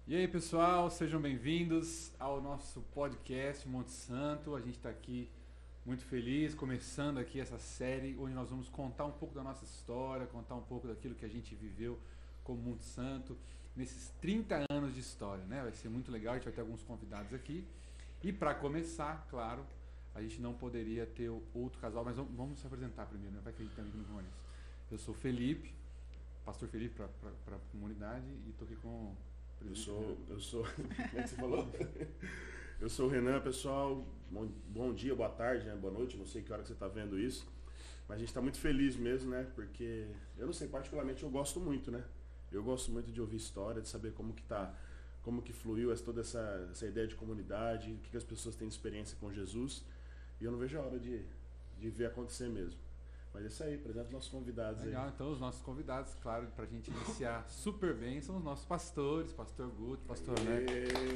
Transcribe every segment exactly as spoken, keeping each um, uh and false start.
E aí, pessoal, sejam bem-vindos ao nosso podcast Monte Santo. A gente está aqui muito feliz, começando aqui essa série onde nós vamos contar um pouco da nossa história, contar um pouco daquilo que a gente viveu como Monte Santo nesses trinta anos de história, né? Vai ser muito legal, a gente vai ter alguns convidados aqui. E para começar, claro, a gente não poderia ter outro casal, mas vamos, vamos se apresentar primeiro, né? Vai que a gente também não conhece. Eu sou Felipe, pastor Felipe para a comunidade, e estou aqui com... Eu sou, eu sou, como é que você falou? Eu sou o Renan, pessoal. Bom, bom dia, boa tarde, né? Boa noite, não sei que hora que você está vendo isso. Mas a gente está muito feliz mesmo, né? Porque, eu não sei, particularmente eu gosto muito, né? Eu gosto muito de ouvir história, de saber como que tá, como que fluiu essa, toda essa, essa ideia de comunidade, o que, que as pessoas têm de experiência com Jesus. E eu não vejo a hora de, de ver acontecer mesmo. Mas é isso aí, apresenta os nossos convidados. Legal, aí. Então os nossos convidados, claro, para a gente iniciar super bem, são os nossos pastores, pastor Guto, pastor Neco.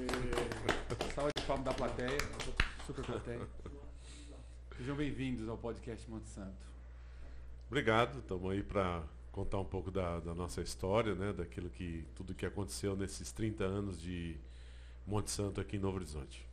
Salve de palmas da plateia, super plateia. Sejam bem-vindos ao podcast Monte Santo. Obrigado, estamos aí para contar um pouco da, da nossa história, né, daquilo que, tudo que aconteceu nesses trinta anos de Monte Santo aqui em Novo Horizonte.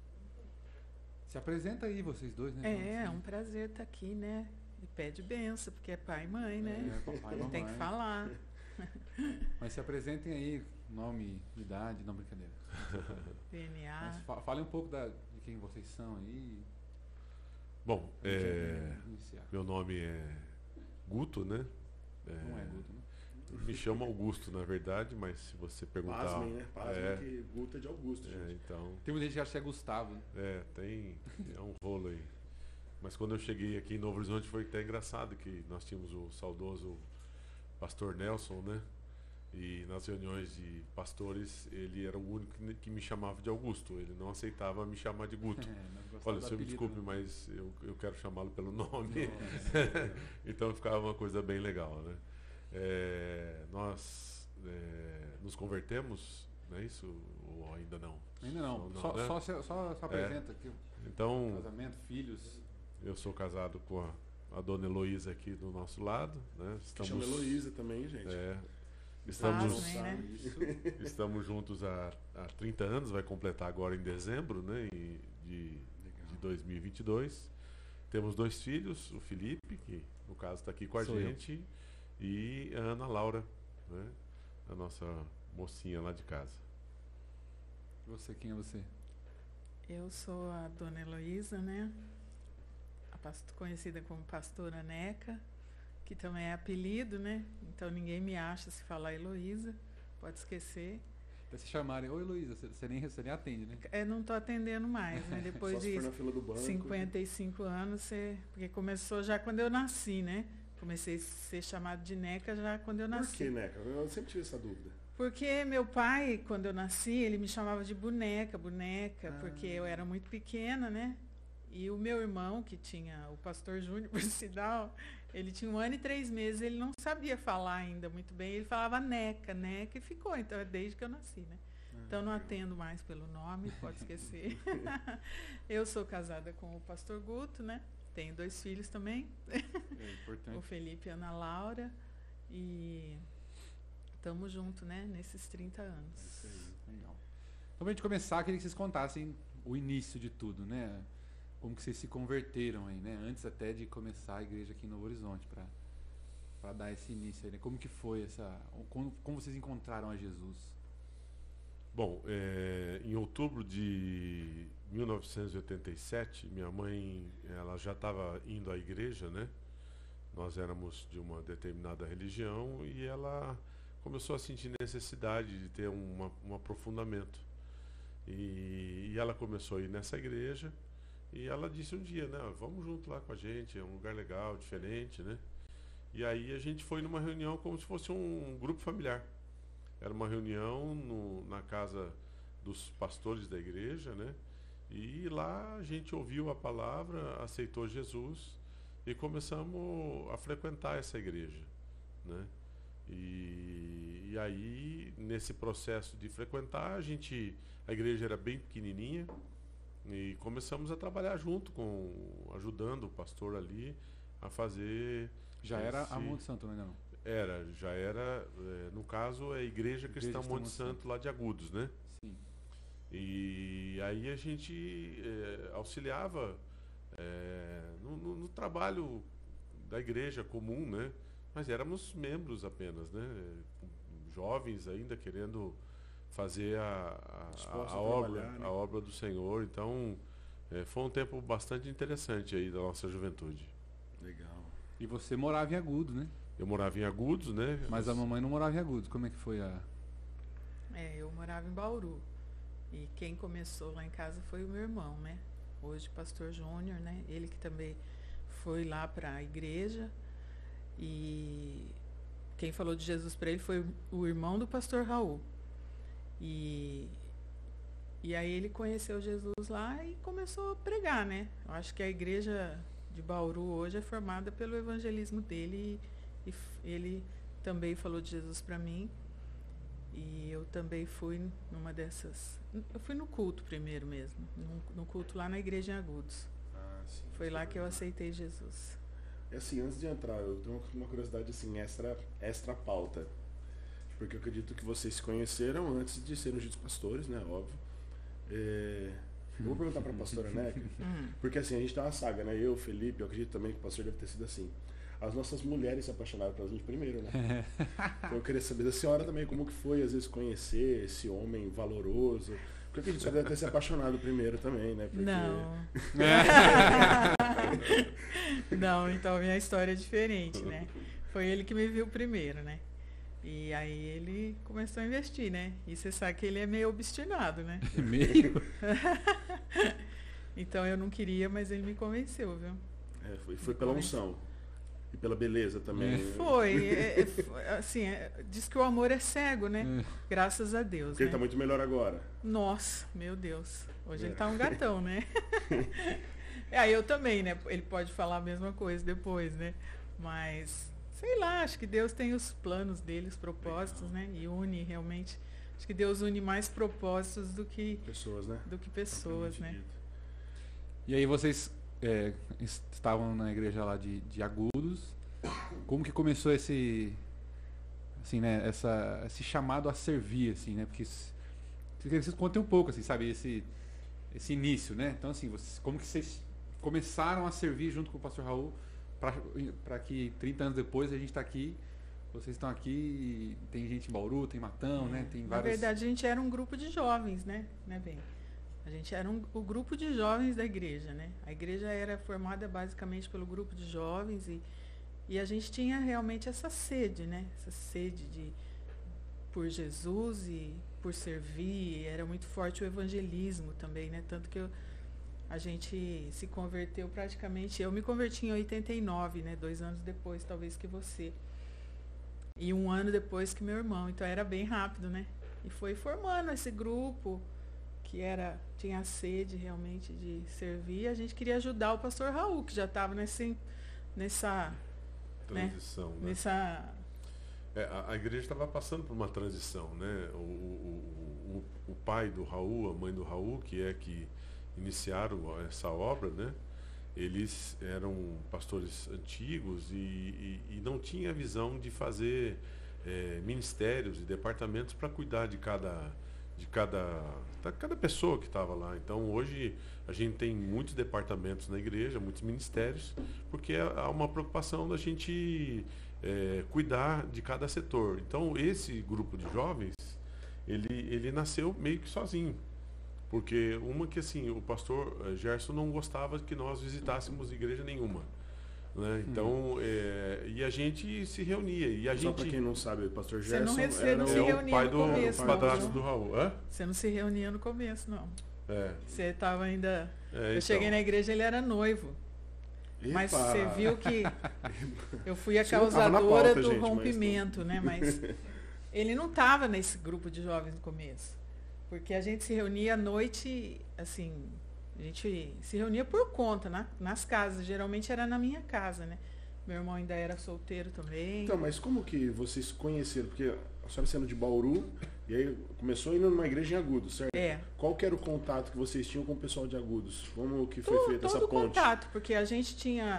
Se apresenta aí vocês dois, né? É, é um prazer estar aqui, né? E pede benção, porque é pai e mãe, né? É, papai e mamãe. Tem que falar. Mas se apresentem aí, nome, idade, não, brincadeira. D N A. Mas fa falem um pouco da, de quem vocês são aí. Bom, é, iniciar. meu nome é Guto, né? É, Não é Guto, né? Me chama Augusto, na verdade, mas se você perguntar... Pasmem, né? Pasmem é, que Guto é de Augusto, gente. é, então, Tem muita gente que acha que é Gustavo, né? é, tem, é um rolo aí. Mas quando eu cheguei aqui em Novo Horizonte foi até engraçado que nós tínhamos o saudoso pastor Nelson, né? E nas reuniões de pastores ele era o único que me chamava de Augusto, ele não aceitava me chamar de Guto. É, Olha, senhor, me desculpe, né? mas eu, eu quero chamá-lo pelo nome. Então ficava uma coisa bem legal, né? É, nós é, nos convertemos, não é isso? Ou ainda não? Ainda não, não só, né? só, só, só, só apresenta aqui. Então, Casamento, filhos. eu sou casado com a, a dona Heloísa aqui do nosso lado, né? Que chama Heloísa também, gente. É, estamos, Pasmem, né? estamos juntos há, há trinta anos, vai completar agora em dezembro, né? E de, de dois mil e vinte e dois. Temos dois filhos, o Felipe, que no caso está aqui com a Sou eu. gente, e a Ana Laura, né? A nossa mocinha lá de casa. Você, quem é você? Eu sou a dona Heloísa, né? A pasto- conhecida como pastora Neca, que também é apelido, né? Então ninguém me acha se falar Heloísa, pode esquecer. Até se chamarem, oi Luísa, você, você, nem, você nem atende, né? Eu não estou atendendo mais, né? Depois Só se de for na fila do banco. cinquenta e cinco anos, você... porque começou já quando eu nasci, né? Comecei a ser chamado de Neca já quando eu nasci. Por que, Neca? Eu sempre tive essa dúvida. Porque meu pai, quando eu nasci, ele me chamava de boneca, boneca, Ah. porque eu era muito pequena, né? E o meu irmão, que tinha o pastor Júnior, por sinal, ele tinha um ano e três meses, ele não sabia falar ainda muito bem, ele falava neca, neca, e ficou, então é desde que eu nasci, né? Então não atendo mais pelo nome, pode esquecer. Eu sou casada com o pastor Guto, né? Tenho dois filhos também, É o importante. Felipe e a Ana Laura, e estamos juntos, né? Nesses trinta anos. Isso aí, legal. Então, pra gente começar, queria que vocês contassem o início de tudo, né? Como que vocês se converteram aí, né? Antes até de começar a igreja aqui em Novo Horizonte, para para dar esse início aí, né? Como que foi essa... Como, como vocês encontraram a Jesus? Bom, é, em outubro de mil novecentos e oitenta e sete, minha mãe, ela já estava indo à igreja, né? Nós éramos de uma determinada religião e ela começou a sentir necessidade de ter uma, um aprofundamento. E, e ela começou a ir nessa igreja e ela disse um dia, né? Vamos junto lá com a gente, é um lugar legal, diferente, né? E aí a gente foi numa reunião como se fosse um grupo familiar. Era uma reunião no, na casa dos pastores da igreja, né? E lá a gente ouviu a palavra, aceitou Jesus e começamos a frequentar essa igreja, né? E, e aí, nesse processo de frequentar, a gente, a igreja era bem pequenininha e começamos a trabalhar junto, com, ajudando o pastor ali a fazer... Já era esse- a Monte Santo, ainda não? Era, já era, é, no caso, é a Igreja Cristã Monte Santo lá de Agudos, né? Sim. E aí a gente é, auxiliava é, no, no, no trabalho da igreja comum, né? Mas éramos membros apenas, né? Jovens ainda querendo fazer a, a, a, a obra, né? A obra do Senhor. Então, é, foi um tempo bastante interessante aí da nossa juventude. Legal. E você morava em Agudos, né? Eu morava em Agudos, né? Mas a mamãe não morava em Agudos. Como é que foi a... É, eu morava em Bauru. E quem começou lá em casa foi o meu irmão, né? Hoje pastor Júnior, né? Ele que também foi lá para a igreja. E quem falou de Jesus para ele foi o irmão do pastor Raul. E, e aí ele conheceu Jesus lá e começou a pregar, né? Eu acho que a igreja de Bauru hoje é formada pelo evangelismo dele. E, e ele também falou de Jesus para mim. E eu também fui numa dessas... Eu fui no culto primeiro mesmo. No, no culto lá na igreja em Agudos. Ah, sim. Foi lá que eu aceitei Jesus. E assim, antes de entrar, eu tenho uma curiosidade assim, extra, extra pauta. Porque eu acredito que vocês se conheceram antes de serem os pastores, né? Óbvio. É... Eu vou perguntar para a pastora Neca. Porque assim, a gente tem uma saga, né? Eu, Felipe, eu acredito também que o pastor deve ter sido assim. As nossas mulheres se apaixonaram pela gente primeiro, né? Então eu queria saber da senhora também como que foi, às vezes, conhecer esse homem valoroso. Porque eu acredito que você deve ter se apaixonado primeiro também, né? Porque... Não. Não, então minha história é diferente, né? Foi ele que me viu primeiro, né? E aí ele começou a investir, né? E você sabe que ele é meio obstinado, né? Meio? Então eu não queria, mas ele me convenceu, viu? É, foi, foi pela unção. E pela beleza também. É. Foi, é, é, foi, assim, é, diz que o amor é cego, né? É. Graças a Deus. Porque né? ele tá muito melhor agora. Nossa, meu Deus. Hoje é. ele tá um gatão, né? Aí eu também, né? Ele pode falar a mesma coisa depois, né? Mas, sei lá, acho que Deus tem os planos dele, os propósitos, Legal. Né? E une realmente. Acho que Deus une mais propósitos do que pessoas, né? Do que pessoas, né? Dito. E aí vocês é, estavam na igreja lá de, de Agudos. Como que começou esse, assim, né, essa, esse chamado a servir, assim, né? Porque vocês contem um pouco, assim, sabe, esse, esse início, né? Então, assim, vocês, como que vocês começaram a servir junto com o pastor Raul para que trinta anos depois a gente está aqui, vocês estão aqui, tem gente em Bauru, tem Matão, é, né? Tem várias... Na verdade, a gente era um grupo de jovens, né? né bem? A gente era um, o grupo de jovens da igreja, né? A igreja era formada basicamente pelo grupo de jovens e E a gente tinha realmente essa sede, né? Essa sede de por Jesus e por servir. Era muito forte o evangelismo também, né? Tanto que eu, a gente se converteu praticamente... Eu me converti em oitenta e nove, né? Dois anos depois, talvez, que você. E um ano depois que meu irmão. Então era bem rápido, né? E foi formando esse grupo que era, tinha a sede realmente de servir. A gente queria ajudar o pastor Raul, que já estava nesse, nessa... transição, né? né? Nessa... É, a, a igreja estava passando por uma transição, né? O, o, o, o pai do Raul, a mãe do Raul, que é que iniciaram essa obra, né? Eles eram pastores antigos e, e, e não tinha a visão de fazer é, ministérios e departamentos para cuidar de cada de cada, de cada pessoa que estava lá. Então hoje a gente tem muitos departamentos na igreja, muitos ministérios, porque há uma preocupação da gente é, cuidar de cada setor. Então esse grupo de jovens, ele, ele nasceu meio que sozinho. Porque uma que assim, o pastor Gerson não gostava que nós visitássemos igreja nenhuma. Né? Então, hum. é, e a gente se reunia. E a Só gente... para quem não sabe, o pastor Você Gerson não, era não se é o pai do começo, padrasto do Raul. Hã? Você não se reunia no começo, não. É. Você estava ainda... É, eu então. cheguei na igreja, ele era noivo. Epa. Mas você viu que eu fui a Você não tava na causadora pauta, do gente, rompimento, mas... né? Mas ele não estava nesse grupo de jovens no começo. Porque a gente se reunia à noite, assim... A gente se reunia por conta, na, nas casas. Geralmente era na minha casa, né? Meu irmão ainda era solteiro também. Então, mas como que vocês conheceram? Porque a senhora sendo de Bauru, e aí começou indo numa igreja em Agudos, certo? É. Qual que era o contato que vocês tinham com o pessoal de Agudos? Como que foi todo, feita essa todo ponte? contato, porque a gente tinha...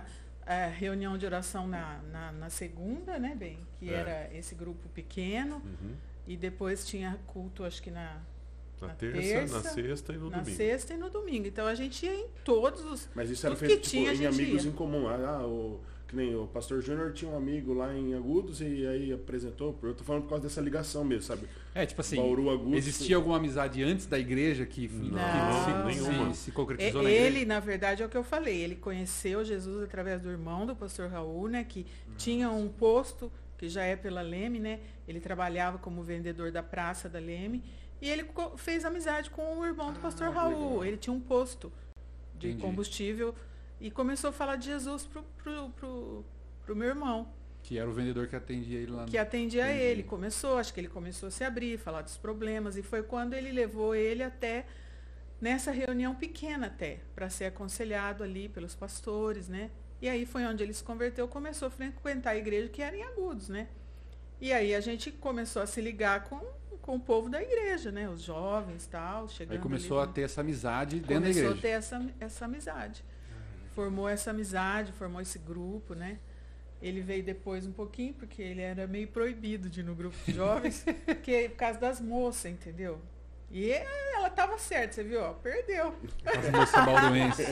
a reunião de oração na, na, na segunda, né, bem? Que É. era esse grupo pequeno. Uhum. E depois tinha culto, acho que na, Na, Na terça, terça, na sexta e no na domingo. sexta e no domingo. Então a gente ia em todos os. Mas isso era Tudo feito que tipo, tinha, a em gente amigos ia. em comum. Ah, o, que nem o pastor Júnior tinha um amigo lá em Agudos e aí apresentou. Eu tô falando por causa dessa ligação mesmo, sabe? É, tipo assim, Bauru, Agudos. existia alguma amizade antes da igreja que, que Não, se, nenhuma. se, se concretizou É, na igreja? ele, na verdade, é o que eu falei. Ele conheceu Jesus através do irmão do pastor Raul, né? Que Nossa. tinha um posto, que já é pela Leme, né? Ele trabalhava como vendedor da praça da Leme. E ele co- fez amizade com o irmão do Ah, pastor que Raul. legal. Ele tinha um posto de Entendi. combustível e começou a falar de Jesus pro, pro, pro, pro meu irmão, Que era o vendedor que atendia ele lá no... que atendia Entendi. ele. Começou, acho que ele começou a se abrir, falar dos problemas. E foi quando ele levou ele até nessa reunião pequena até, para ser aconselhado ali pelos pastores, né? E aí foi onde ele se converteu, começou a frequentar a igreja que era em Agudos, né? E aí a gente começou a se ligar com, com o povo da igreja, né? Os jovens e tal, chegando Aí começou a ali, ter essa amizade dentro da começou igreja. a ter essa, essa amizade. Formou essa amizade, formou esse grupo, né? Ele veio depois um pouquinho, porque ele era meio proibido de ir no grupo de jovens, porque, por causa das moças, entendeu? E ela tava certa, você viu? Ó, perdeu. As moças balduenses.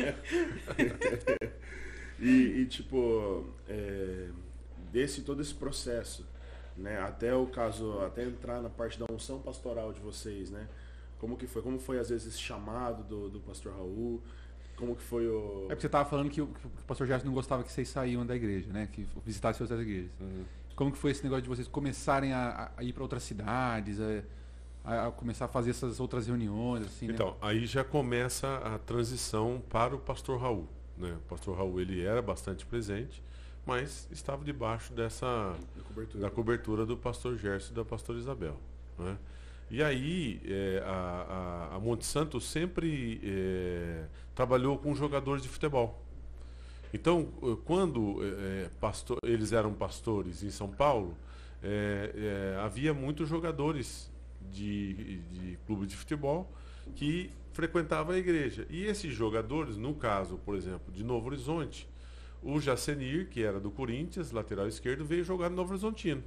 E, e, tipo, é, desse todo esse processo, né? Até o caso, até entrar na parte da unção pastoral de vocês, né? Como que foi? Como foi, às vezes, esse chamado do, do pastor Raul? Como que foi o... É porque você estava falando que o, que o pastor Gerson não gostava que vocês saíam da igreja, né? Que visitassem outras igrejas. Uhum. Como que foi esse negócio de vocês começarem a, a ir para outras cidades, a, a começar a fazer essas outras reuniões, assim, né? Então, aí já começa a transição para o pastor Raul, né? O pastor Raul, ele era bastante presente, mas estava debaixo dessa Da cobertura. da cobertura do pastor Gerson e da pastora Isabel, né? E aí é, a, a, a Monte Santo sempre é, trabalhou com jogadores de futebol. Então, eh, quando é, pastor, eles eram pastores em São Paulo, é, é, havia muitos jogadores de, de clube de futebol que frequentavam a igreja. E esses jogadores, no caso, por exemplo, de Novo Horizonte, o Jacenir, que era do Corinthians, lateral esquerdo, veio jogar no Novo Horizontino.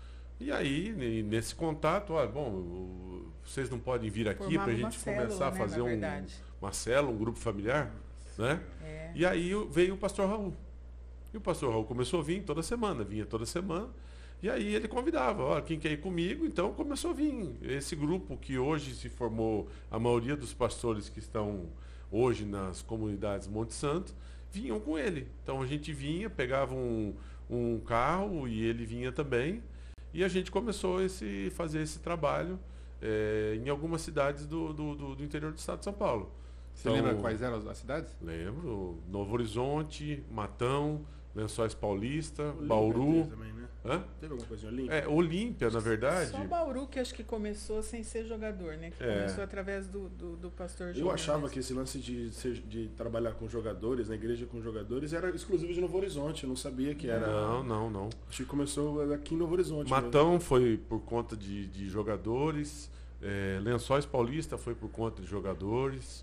E aí, ne- nesse contato, olha, bom, o- vocês não podem vir aqui Formava para a uma gente célula, começar a né, fazer na um, verdade. uma célula, um grupo familiar, né? É. E aí o- veio o pastor Raul. E o pastor Raul começou a vir toda semana, vinha toda semana. E aí ele convidava, olha, quem quer ir comigo? Então começou a vir. Esse grupo que hoje se formou, a maioria dos pastores que estão hoje nas comunidades Monte Santo, vinham com ele. Então a gente vinha, pegava um, um carro e ele vinha também. E a gente começou a fazer esse trabalho eh, em algumas cidades do, do, do- do interior do estado de São Paulo. Você Então, lembra quais eram as, as cidades? Lembro. Novo Horizonte, Matão, Lençóis Paulista, Olímpia Bauru. teve também, né? Hã? Teve alguma coisa em Olímpia? É, Olímpia, na verdade. Só o Bauru que acho que começou sem ser jogador, né? Que É. começou através do, do, do pastor Eu Júnior achava mesmo. que esse lance de, ser- de trabalhar com jogadores, na igreja com jogadores, era exclusivo de Novo Horizonte. Eu não sabia que era. Não, não, não. Acho que começou aqui em Novo Horizonte. Matão foi por conta de, de jogadores. é, Lençóis Paulista foi por conta de jogadores.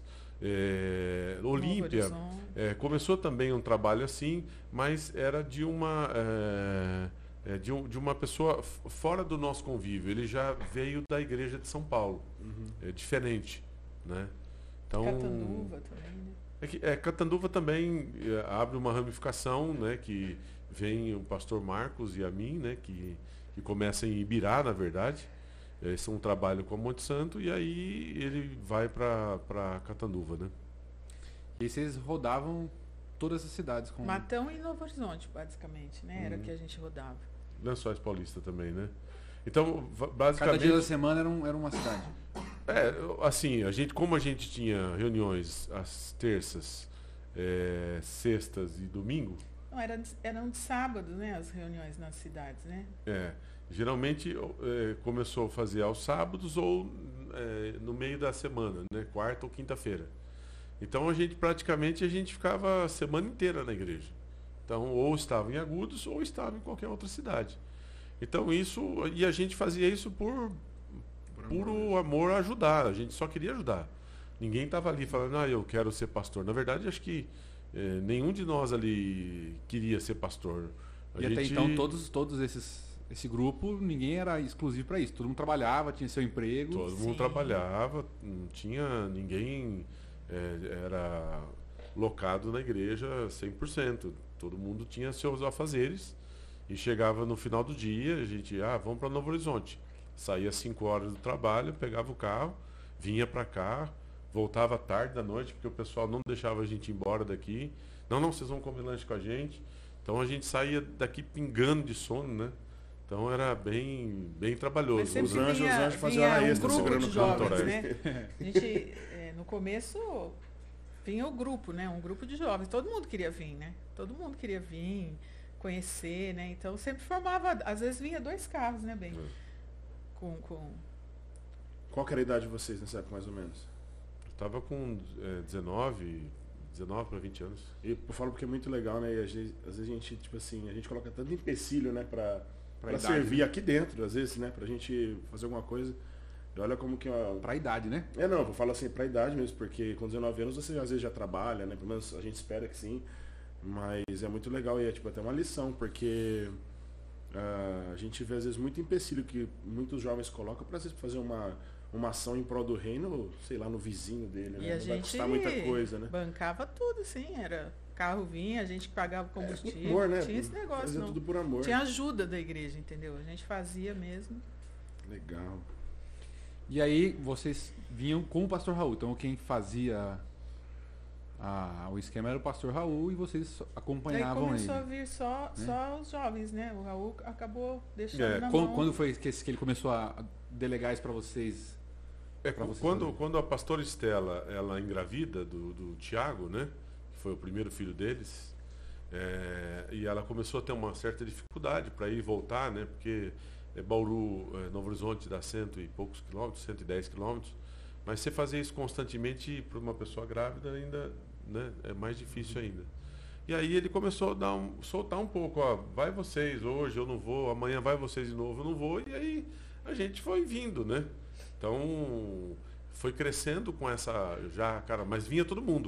é, Novo Olímpia. Horizonte. É, começou também um trabalho assim, mas era de uma é, é, de, um- de uma pessoa f- fora do nosso convívio. Ele já veio da igreja de São Paulo, Uhum. é diferente, né? Então Catanduva também, né? é que, é, Catanduva também é, abre uma ramificação, né? Que vem o pastor Marcos e a mim, né? Que que começa em Ibirá, na verdade. Esse é um trabalho com a Monte Santo e aí ele vai para para Catanduva, né? E aí vocês rodavam todas essas cidades com... Matão e Novo Horizonte, basicamente, né? Era o Uhum. que a gente rodava. Lençóis Paulista também, né? Então, va- Cada basicamente, dia da semana era, um, era uma cidade. é, assim, a gente, como a gente tinha reuniões às terças, é, sextas e domingo, Não, era, de- eram de sábado, né? As reuniões nas cidades, né? é, geralmente é, começou a fazer aos sábados ou é, no meio da semana, né? Quarta ou quinta-feira. Então a gente praticamente a gente ficava a semana inteira na igreja. Então ou estava em Agudos ou estava em qualquer outra cidade. Então isso, e a gente fazia isso por Por amor, puro amor a ajudar. A gente só queria ajudar. Ninguém estava ali falando, ah, eu quero ser pastor. Na verdade, acho que é, nenhum de nós ali queria ser pastor. A E gente, até então todos, todos esses, esse grupo, ninguém era exclusivo para isso. Todo mundo trabalhava, tinha seu emprego. Todo Sim. mundo trabalhava, não tinha ninguém é, era locado na igreja cem por cento. Todo mundo tinha seus afazeres e chegava no final do dia, a gente, ah, vamos para Novo Horizonte. Saía às cinco horas do trabalho, pegava o carro, vinha para cá, voltava tarde da noite, porque o pessoal não deixava a gente ir embora daqui. Não, não, vocês vão comer lanche com a gente. Então a gente saía daqui pingando de sono, né? Então era bem, bem trabalhoso. Mas sempre Os anjos, vinha, os anjos faziam vinha hora um extra grupo segurando de o jovens, canto, né? A gente, é, no começo, vinha o grupo, né? Um grupo de jovens. Todo mundo queria vir, né? Todo mundo queria vir, conhecer, né? Então sempre formava, às vezes vinha dois carros, né, bem? Com, com... Qual que era a idade de vocês nessa época, mais ou menos? Eu estava com é, dezenove, dezenove para vinte anos. E eu falo porque é muito legal, né? E às vezes, às vezes a gente, tipo assim, a gente coloca tanto empecilho, né? Pra, pra, idade, servir né? aqui dentro, às vezes, né? Pra gente fazer alguma coisa. E olha como que... Ó, Pra idade, né? é, não, eu falo assim, pra idade mesmo, porque com dezenove anos você às vezes já trabalha, né? Pelo menos a gente espera que sim. Mas é muito legal e é tipo até uma lição, porque ah, a gente vê às vezes muito empecilho que muitos jovens colocam pra às vezes, fazer uma, uma ação em prol do reino, sei lá, no vizinho dele, E né? a Não vai gente custar muita coisa, né? bancava tudo, sim. Era carro vinha, a gente que pagava combustível. É, amor, né? Tinha esse negócio, Fazer não. tudo por amor. Tinha ajuda da igreja, entendeu? A gente fazia mesmo. Legal. E aí vocês vinham com o pastor Raul. Então quem fazia a- o esquema era o pastor Raul e vocês só Daí acompanhavam começou ele. a vir só, né? só os jovens, né? O Raul acabou deixando É, na Quando, mão. quando foi que, esse- que ele começou a delegar isso para vocês? É, Pra vocês quando, fazerem. quando a pastora Estela, ela engravida do, do Tiago, né? Que foi o primeiro filho deles, é, e ela começou a ter uma certa dificuldade para ir e voltar, né? Porque é, Bauru, é, Novo Horizonte dá cento e poucos quilômetros, cento e dez quilômetros, mas você fazer isso constantemente para uma pessoa grávida ainda, né? É mais difícil ainda. E aí ele começou a dar um, soltar um pouco, ó, vai vocês hoje, eu não vou, amanhã vai vocês de novo, eu não vou, e aí a gente foi vindo, né? Então, foi crescendo com essa já, cara, mas vinha todo mundo.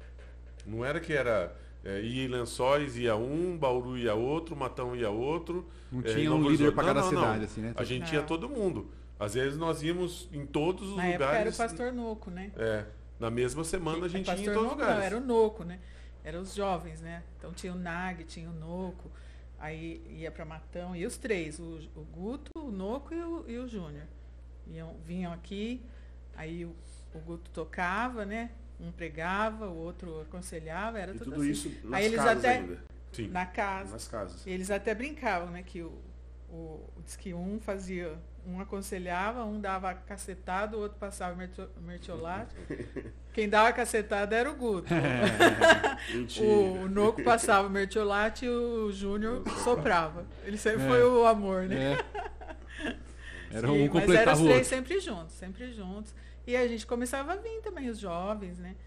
Não era que era, é, ia em Lençóis, ia um, Bauru ia outro, Matão ia outro. Não é, tinha Novo um líder Horizonte. para Não, cada não, não. cidade, assim, né? A gente Não. tinha todo mundo. Às vezes nós íamos em todos os Na época era o lugares. pastor Noco, né? É, na mesma semana a gente o ia em pastor todos os Noco lugares. não, era o Noco, né? Eram os jovens, né? Então tinha o Nag, tinha o Noco, aí ia para Matão, e os três, o, o Guto, o Noco e o, e o Júnior. Iam, vinham aqui, aí o, o Guto tocava, né? Um pregava, o outro aconselhava, era E tudo, tudo assim. isso nas Aí eles casas até- ainda. Sim. Na casa. Nas casas. E eles até brincavam, né? Que o, o, diz que um fazia, um aconselhava, um dava cacetada, o outro passava mertio- mertiolate. Quem dava cacetada era o Guto. Mentira. O, o Noco passava o mertiolate e o Júnior soprava. Ele sempre É. foi o amor, né? É. Era Sim, um mas eram completava os o três outro. sempre juntos, sempre juntos. E a gente começava a vir também, os jovens, né?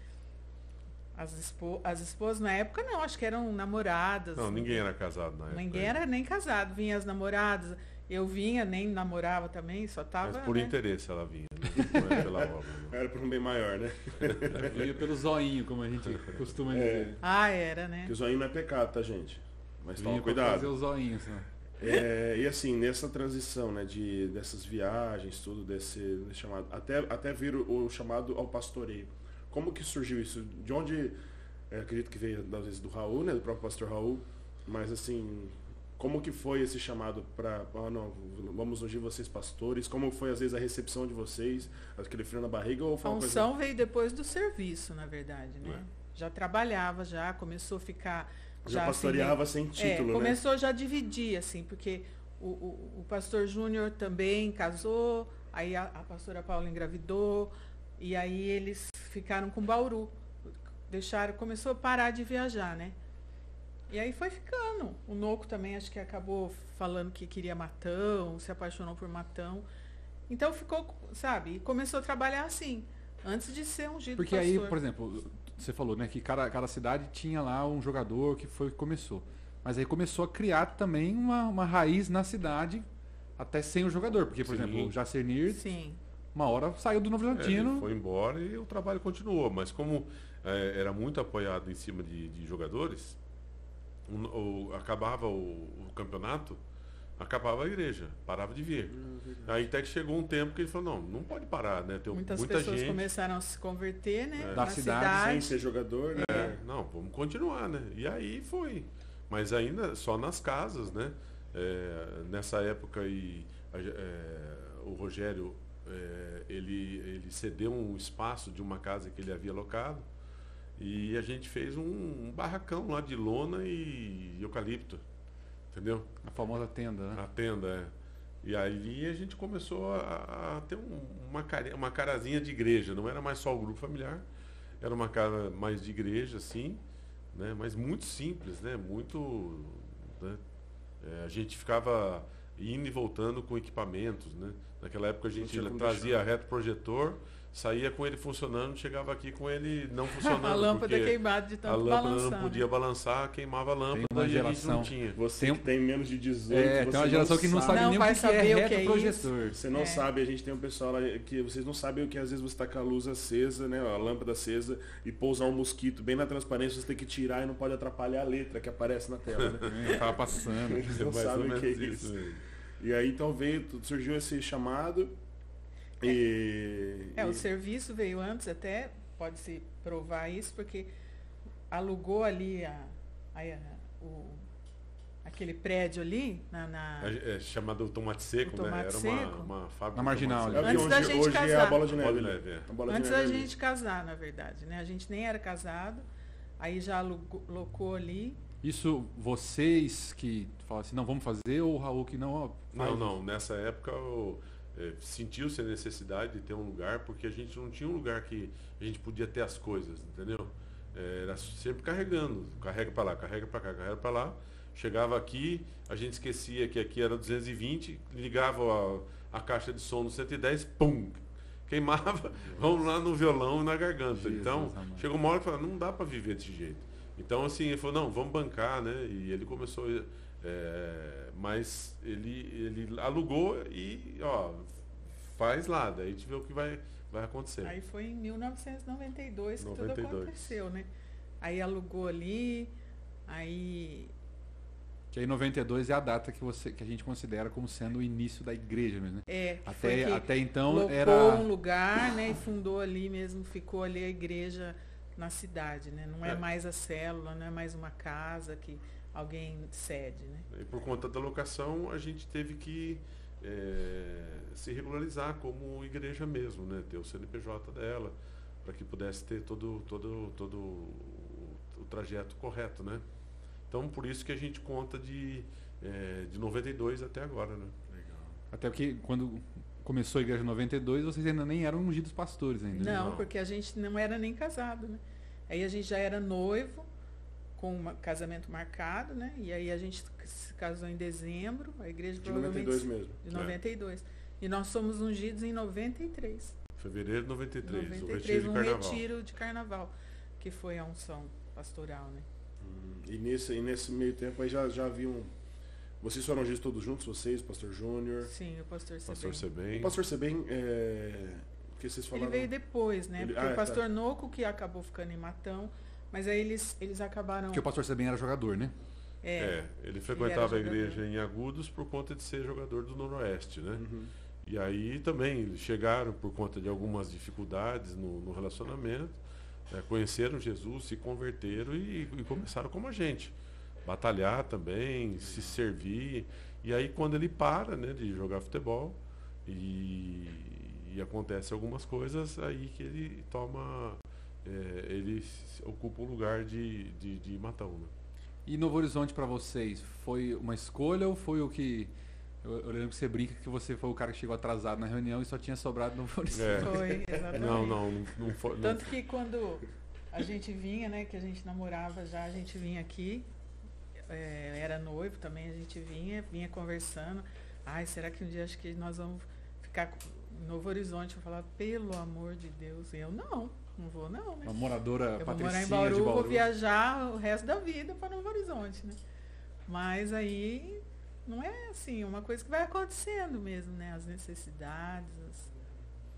As, espo as esposas, na época não, acho que eram namoradas. Não, ninguém era casado na época. Ninguém era nem casado, vinha as namoradas. Eu vinha, nem namorava também, só tava. Mas por né? interesse ela vinha, né? Não era pela obra. Não. Era por um bem maior, né? Veio pelo zoinho, como a gente costuma dizer. Ah, era, né? Porque o zoinho não é pecado, tá, gente? Mas toma Vinha pra cuidado. fazer os zoinhos. Né? É, e assim, nessa transição, né, de, dessas viagens, tudo, desse, desse chamado, até, até vir o, o chamado ao pastoreio. Como que surgiu isso? De onde, é, acredito que veio, às vezes, do Raul, né, do próprio pastor Raul, mas assim, como que foi esse chamado para, ah, não, vamos ungir vocês pastores? Como foi, às vezes, a recepção de vocês? Aquele frio na barriga ou foi A uma coisa... unção veio depois do serviço, na verdade, né? É. Já trabalhava, já começou a ficar. Já assim, pastoreava sem É, título, né? começou já a dividir, assim, porque o, o, o pastor Júnior também casou, aí a, a pastora Paula engravidou, e aí eles ficaram com Bauru. Deixaram, começou a parar de viajar, né? E aí foi ficando. O Noco também acho que acabou falando que queria Matão, se apaixonou por Matão. Então ficou, sabe, e começou a trabalhar assim, antes de ser ungido Porque pastor. aí, por exemplo, você falou, né, que cada, cada cidade tinha lá um jogador que foi que começou. Mas aí começou a criar também uma, uma raiz na cidade, até sem o jogador. Porque, por Sim. exemplo, o Jacernir Sim. uma hora saiu do Novo Horizontino. É, ele foi embora e o trabalho continuou. Mas como é, era muito apoiado em cima de, de jogadores, o, o, acabava o, o campeonato, acabava a igreja, parava de vir. É, Aí até que chegou um tempo que ele falou, não, não pode parar, né? Tem Muitas muita pessoas gente. começaram a se converter, né? É. Da Na cidade, cidade. Sem ser jogador, né? É, não, vamos continuar, né? E aí foi. Mas ainda só nas casas, né? É, nessa época e, é, o Rogério, é, ele, ele cedeu um espaço de uma casa que ele havia alocado e a gente fez um, um barracão lá de lona e eucalipto, entendeu? A famosa tenda, né? A tenda, é. E aí a gente começou a, a ter um, uma, cara, uma carazinha de igreja, não era mais só o grupo familiar, era uma cara mais de igreja, assim, né? Mas muito simples, né? Muito, né? É, a gente ficava indo e voltando com equipamentos, né? Naquela época a gente tinha como trazia deixar. retroprojetor, saía com ele funcionando, chegava aqui com ele não funcionando. A lâmpada porque queimada de a tanto lâmpada balançar. não podia balançar, queimava a lâmpada uma e a gente geração. não tinha. Você Tem um- que tem menos de dezoito, É, você tem uma geração que não sabe Não nem vai o que, que é saber o que é retroprojetor. Você não É. sabe, a gente tem um pessoal lá que vocês não sabem o que às vezes você tá com a luz acesa, né? A lâmpada acesa e pousar um mosquito bem na transparência, você tem que tirar e não pode atrapalhar a letra que aparece na tela, né? É, tava passando. Eles É não mais ou sabem o que é menos isso. mesmo. E aí então veio, surgiu esse chamado e. É, e- o serviço veio antes até, pode-se provar isso, porque alugou ali a, a- o, aquele prédio ali, na, na- É chamado tomate seco, O tomate né? Era seco. uma, uma fábrica. Na Marginal, de É o tomate que Antes da hoje, gente hoje é a casar. bola de neve. Bola de né? neve, é. A bola de antes neve da é ali. gente casar, na verdade, né? A gente nem era casado, aí já alugou, alocou ali. Isso vocês que falam assim, não, vamos fazer, ou o Raul que não, ó, faz. Não, não. Nessa época eu, é, sentiu-se a necessidade de ter um lugar, porque a gente não tinha um lugar que a gente podia ter as coisas, entendeu? É, era sempre carregando. Carrega para lá, carrega para cá, carrega para lá. Chegava aqui, a gente esquecia que aqui era duzentos e vinte, ligava a, a caixa de som no cento e dez, pum! Queimava, vamos lá no violão e na garganta. Jesus então, amado. chegou uma hora que falou, não dá para viver desse jeito. Então, assim, ele falou, não, vamos bancar, né? E ele começou, é, mas ele, ele alugou e, ó, faz lá, daí a gente vê o que vai, vai acontecer. Aí foi em mil novecentos e noventa e dois que noventa e tudo dois. aconteceu, né? Aí alugou ali, aí Que aí noventa e dois é a data que, você, que a gente considera como sendo o início da igreja mesmo, né? é, que foi Até, que até então locou era... um lugar, né? E fundou ali mesmo, ficou ali a igreja na cidade, né? Não é, É. mais a célula, não é mais uma casa que alguém cede, né? E por conta da locação, a gente teve que é, se regularizar como igreja mesmo, né? Ter o C N P J dela, para que pudesse ter todo, todo, todo o, o trajeto correto, né? Então, por isso que a gente conta de, é, de noventa e dois até agora, né? Até porque quando começou a igreja em noventa e dois, vocês ainda nem eram ungidos pastores ainda. né? Não, Não. porque a gente não era nem casado, né? Aí a gente já era noivo, com um casamento marcado, né? E aí a gente se casou em dezembro, a igreja De noventa e provavelmente... dois mesmo. De noventa e dois. E nós somos ungidos em noventa e três. Fevereiro de noventa e três, noventa o e retiro três, de um carnaval. retiro de carnaval, que foi a unção pastoral, né? Hum, E nesse, e nesse meio tempo aí já, já haviam. Vocês foram ungidos todos juntos, vocês, Pastor Júnior. Sim, o pastor Pastor Sebem. Sebem. O Pastor Sebem, é. Que vocês Ele falaram. veio depois, né? Ele- Porque ah, o tá. pastor Noco que acabou ficando em Matão, mas aí eles, eles acabaram... Porque o pastor Sebem era jogador, né? É, É, ele frequentava a jogador. igreja em Agudos por conta de ser jogador do Noroeste, né? Uhum. E aí também eles chegaram por conta de algumas dificuldades no, no relacionamento, né, conheceram Jesus, se converteram e, e começaram como a gente. Batalhar também, se servir. E aí quando ele para, né, de jogar futebol e, e acontece algumas coisas, aí que ele toma, é, ele s- ocupa o lugar de, de, de Matão, né? E Novo Horizonte pra vocês, foi uma escolha ou foi o que... Eu, eu lembro que você brinca que você foi o cara que chegou atrasado na reunião e só tinha sobrado Novo Horizonte. É. foi, exatamente. Não, não, não, não foi. não Tanto que quando a gente vinha, né, que a gente namorava já, a gente vinha aqui, é, era noivo também, a gente vinha, vinha conversando. Ai, será que um dia acho que nós vamos ficar com- em Novo Horizonte? Eu falar, pelo amor de Deus. E eu, não, não vou não, né? Uma moradora Eu vou morar patricinha em Bauru, de Bauru. vou viajar o resto da vida para Novo Horizonte, né? Mas aí não é assim, é uma coisa que vai acontecendo mesmo, né? As necessidades, as-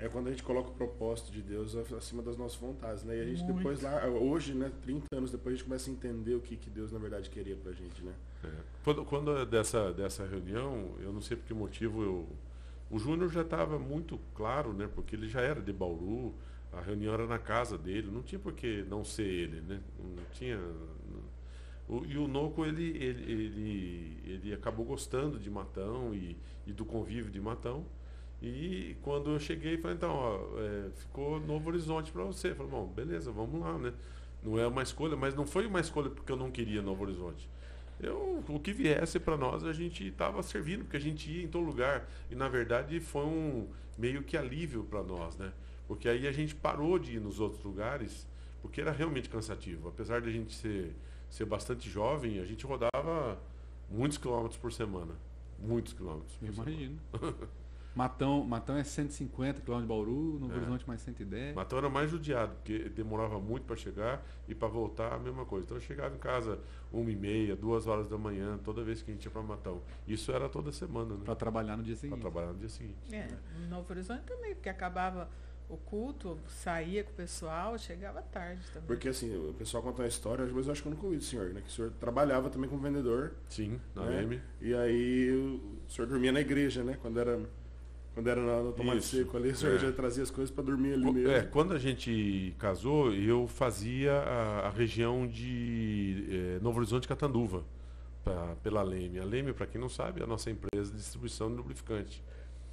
É quando a gente coloca o propósito de Deus acima das nossas vontades, né? E a gente Muito. depois lá, hoje, né, trinta anos depois, a gente começa a entender o que, que Deus na verdade queria pra gente, né? É. Quando, quando dessa, dessa reunião, eu não sei por que motivo, eu, o Júnior já estava muito claro, né? Porque ele já era de Bauru, a reunião era na casa dele, não tinha por que não ser ele, né? Não tinha... Não, o, e o Noco, ele, ele, ele, ele acabou gostando de Matão e, e do convívio de Matão. E quando eu cheguei, falei, então, ó, é, ficou Novo Horizonte para você. Falei, bom, beleza, vamos lá, né? Não é uma escolha, mas não foi uma escolha porque eu não queria Novo Horizonte. Eu, o que viesse para nós, a gente estava servindo, porque a gente ia em todo lugar. E, na verdade, foi um meio que alívio para nós, né? Porque aí a gente parou de ir nos outros lugares, porque era realmente cansativo. Apesar de a gente ser, ser bastante jovem, a gente rodava muitos quilômetros por semana. Muitos quilômetros por Imagino. Matão, Matão é cento e cinquenta quilômetros de Bauru, Novo É. Horizonte mais cento e dez. Matão era mais judiado, porque demorava muito para chegar e para voltar a mesma coisa. Então eu chegava em casa uma e meia, duas horas da manhã, toda vez que a gente ia para Matão. Isso era toda semana, né? Para trabalhar no dia Para seguinte. trabalhar no dia seguinte. É, no Novo Horizonte também, porque acabava o culto, saía com o pessoal, chegava tarde também. Porque assim, o pessoal conta uma história, mas eu acho que eu nunca ouvi do senhor, né? Que o senhor trabalhava também como vendedor. Sim, na né? Leme. E aí o senhor dormia na igreja, né? Quando era, quando era no, no tomate Isso, seco ali, o senhor é. já trazia as coisas para dormir ali Co- mesmo. É, quando a gente casou, eu fazia a, a região de eh, Novo Horizonte e Catanduva, pra, pela Leme. A Leme, para quem não sabe, é a nossa empresa de distribuição de lubrificante.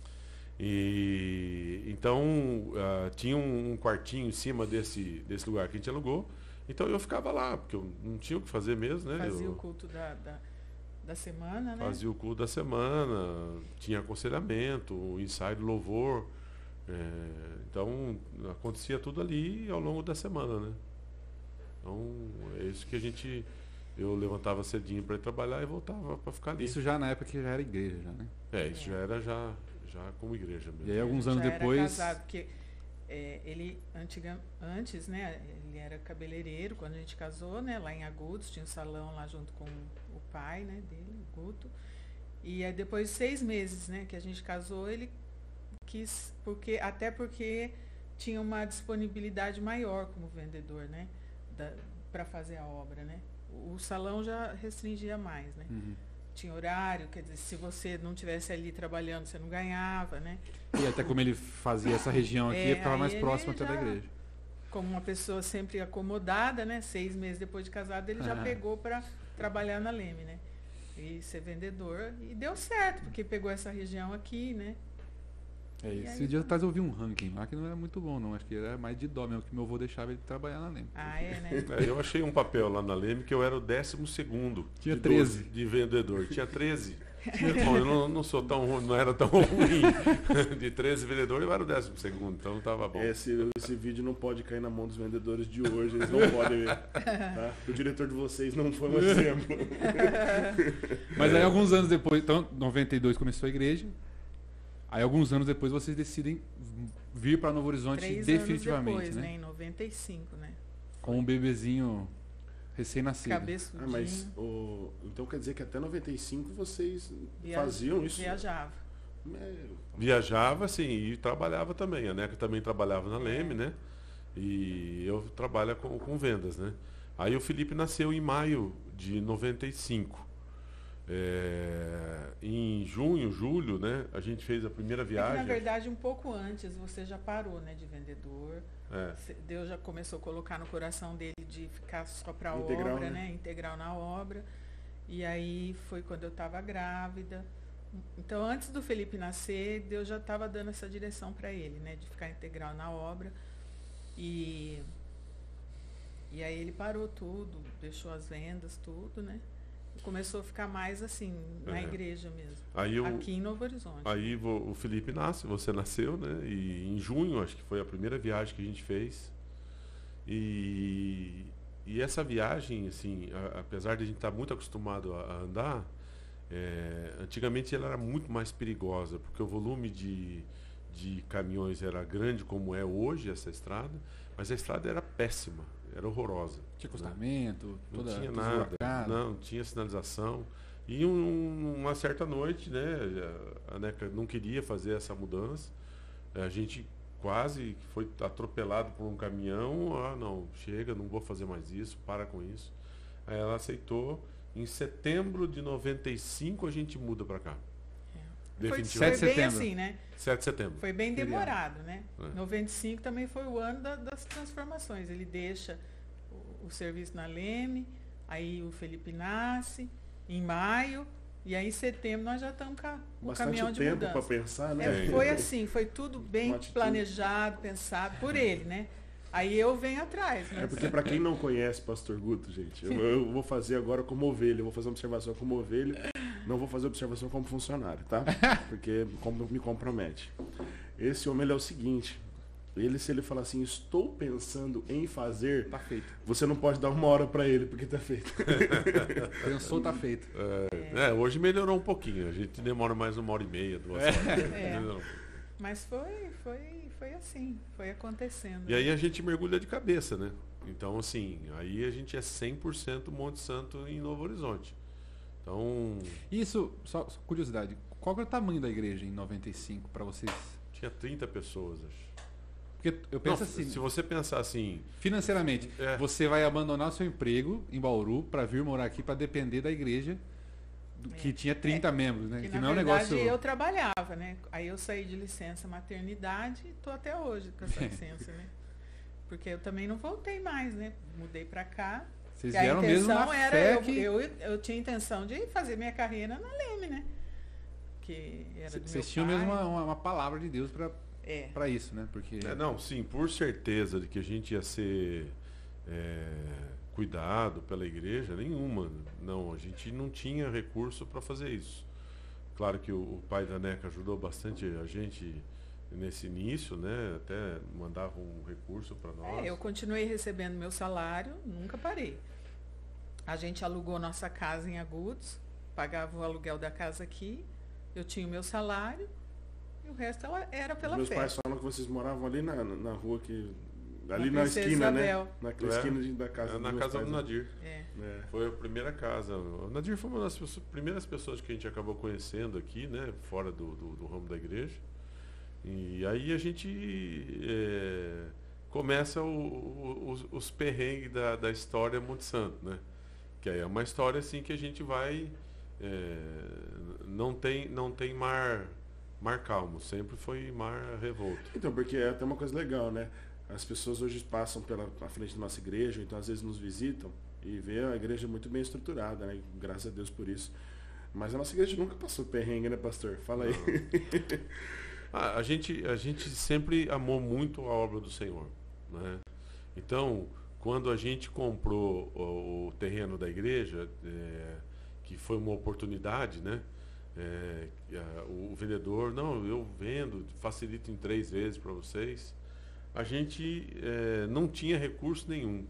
E então ah, tinha um, um quartinho em cima desse, desse lugar que a gente alugou. Então eu ficava lá, porque eu não tinha o que fazer mesmo, né? Fazia eu o culto da, da, da semana, né? fazia o culto da semana, tinha aconselhamento, o ensaio de louvor. É, então acontecia tudo ali ao longo da semana, né? Então é isso que a gente. Eu levantava cedinho para ir trabalhar e voltava para ficar ali. Isso já na época que já era igreja, já, né? É, isso já era já, já como igreja mesmo. E aí alguns anos Já depois. Era casado, porque é, ele antiga, antes, né? Ele era cabeleireiro quando a gente casou, né? Lá em Agudos, tinha um salão lá junto com o pai, né? Dele, o Guto. E aí depois de seis meses, né? Que a gente casou, ele quis, porque até porque tinha uma disponibilidade maior como vendedor, né? Para fazer a obra, né? O, o salão já restringia mais, né? Uhum. Tinha horário, quer dizer, se você não tivesse ali trabalhando, você não ganhava, né? E até como ele fazia essa região aqui, É, ficava mais aí próximo ele até da já- igreja. Como uma pessoa sempre acomodada, né? Seis meses depois de casado, ele já Ah. pegou para trabalhar na Leme, né? E ser vendedor. E deu certo, porque pegou essa região aqui, né? É E isso. aí Esse dia foi. atrás eu vi um ranking lá que não era muito bom, não. Acho que era mais de dó mesmo, que meu avô deixava ele trabalhar na Leme. Ah, é, né? É, eu achei um papel lá na Leme que eu era o décimo segundo Tinha de treze. doze de vendedor. Tinha treze. Bom, eu não, não sou tão ruim, não era tão ruim. De treze vendedores, eu era o décimo segundo, então estava bom. Esse, esse vídeo não pode cair na mão dos vendedores de hoje, eles não podem ver. Tá? O diretor de vocês não foi um exemplo. Mas aí alguns anos depois, então, noventa e dois começou a igreja. Aí alguns anos depois vocês decidem vir para Novo Horizonte Três definitivamente, anos depois, né? né? Em noventa e cinco, né? Com um bebezinho recém-nascido. Cabeçudinho. Ah, mas o, então quer dizer que até noventa e cinco vocês via- faziam isso? Viajava. Meu, Viajava, sim, e trabalhava também. A Neca também trabalhava na Leme, né? E eu trabalho com, com vendas, né? Aí o Felipe nasceu em maio de noventa e cinco. É, em junho, julho, né? A gente fez a primeira É que, viagem. na verdade, um pouco antes você já parou, né? De vendedor. É. Cê- Deus já começou a colocar no coração dele de ficar só para a Integral, obra, né? né? Integral na obra. E aí foi quando eu estava grávida. Então, antes do Felipe nascer, Deus já estava dando essa direção para ele, né? De ficar integral na obra. E, e aí ele parou tudo, deixou as vendas, tudo, né? E começou a ficar mais assim, na É. igreja mesmo. Aí eu, Aqui em Novo Horizonte. Aí vo- o Felipe nasce, você nasceu, né? E em junho, acho que foi a primeira viagem que a gente fez. E, e essa viagem, assim, a- apesar de a gente estar muito acostumado a, a andar, é, antigamente ela era muito mais perigosa, porque o volume de, de caminhões era grande como é hoje essa estrada, mas a estrada era péssima, era horrorosa. Tinha né? acostamento, Não toda tinha toda nada, esburacada. não tinha sinalização. E um- uma certa noite, né, a Neca não queria fazer essa mudança. A gente quase foi atropelado por um caminhão. Ah, não, chega, não vou fazer mais isso, para com isso. Aí ela aceitou. Em setembro de noventa e cinco a gente muda para cá. Foi, foi Definitivamente. bem assim, né? sete de setembro. Foi bem Feriado. demorado, né? É. noventa e cinco também foi o ano da- das transformações. Ele deixa o, o serviço na Leme, aí o Felipe nasce, em maio, e aí em setembro nós já estamos com a- o Bastante caminhão de tempo para mudança. pensar, né? É, foi assim, foi tudo bem Uma atitude. planejado, pensado por ele, né? Aí eu venho atrás, né? É porque para quem não conhece Pastor Guto, gente, eu, eu vou fazer agora como ovelha, eu vou fazer uma observação como ovelha, não vou fazer observação como funcionário, tá? Porque como me compromete. Esse homem ele é o seguinte, ele se ele falar assim, estou pensando em fazer, Tá feito. você não pode dar uma hora para ele, porque tá feito. Pensou, tá feito. É, hoje melhorou um pouquinho. A gente demora mais uma hora e meia, duas horas. É. Melhorou. Mas foi, foi, foi assim, foi acontecendo. E aí a gente mergulha de cabeça, né? Então, assim, aí a gente é cem por cento Monte Santo em Novo Horizonte. Então, Isso, só, só curiosidade, qual que é o tamanho da igreja em noventa e cinco para vocês? tinha trinta pessoas, acho. Porque eu penso Não, assim, se você pensar assim, financeiramente, É. você vai abandonar o seu emprego em Bauru para vir morar aqui para depender da igreja do- que É. tinha trinta membros, né? Que, Que, na não é um verdade, negócio. eu trabalhava, né? Aí eu saí de licença maternidade e tô até hoje com essa licença, né? Porque eu também não voltei mais, né? Mudei para cá. Vocês E a vieram mesmo intenção na era, fé eu, que eu, eu tinha intenção de fazer minha carreira na Leme, né? Que era do meu vocês tinham pai. mesmo uma, uma- uma palavra de Deus para É. para isso, né? Porque é, não, sim, por certeza de que a gente ia ser é, cuidado pela igreja, nenhuma. Não, a gente não tinha recurso para fazer isso. Claro que o, o pai da Neca ajudou bastante a gente nesse início, né? Até mandava um recurso para nós. É, eu continuei recebendo meu salário, nunca parei. A gente alugou nossa casa em Agudos, pagava o aluguel da casa aqui, eu tinha o meu salário e o resto ela era pela Meus fé. pais falam que vocês moravam ali na, na rua que. Ali Na na, Princesa esquina, Isabel. né? Naquela É. esquina de- da casa É, dos na meus casa pais, do né? Nadir. É. É. Foi a primeira casa. O Nadir foi uma das pessoas- primeiras pessoas que a gente acabou conhecendo aqui, né? Fora do, do, do ramo da igreja. E aí a gente é, começa o- o- os, os perrengues da, da história Monte Santo, né? Que aí é uma história assim que a gente vai... é, não, tem, não tem mar, mar calmo, sempre foi mar revolto. Então, porque é até uma coisa legal, né? As pessoas hoje passam pela na frente da nossa igreja, então às vezes nos visitam e vê a igreja muito bem estruturada, né? Graças a Deus por isso. Mas a nossa igreja nunca passou perrengue, né, pastor? Fala aí. Ah, a, gente, a gente sempre amou muito a obra do Senhor, né? Então, quando a gente comprou o, o terreno da igreja, é, que foi uma oportunidade, né? É, que a- o vendedor, não, eu vendo, facilito em três vezes para vocês. A gente é, não tinha recurso nenhum.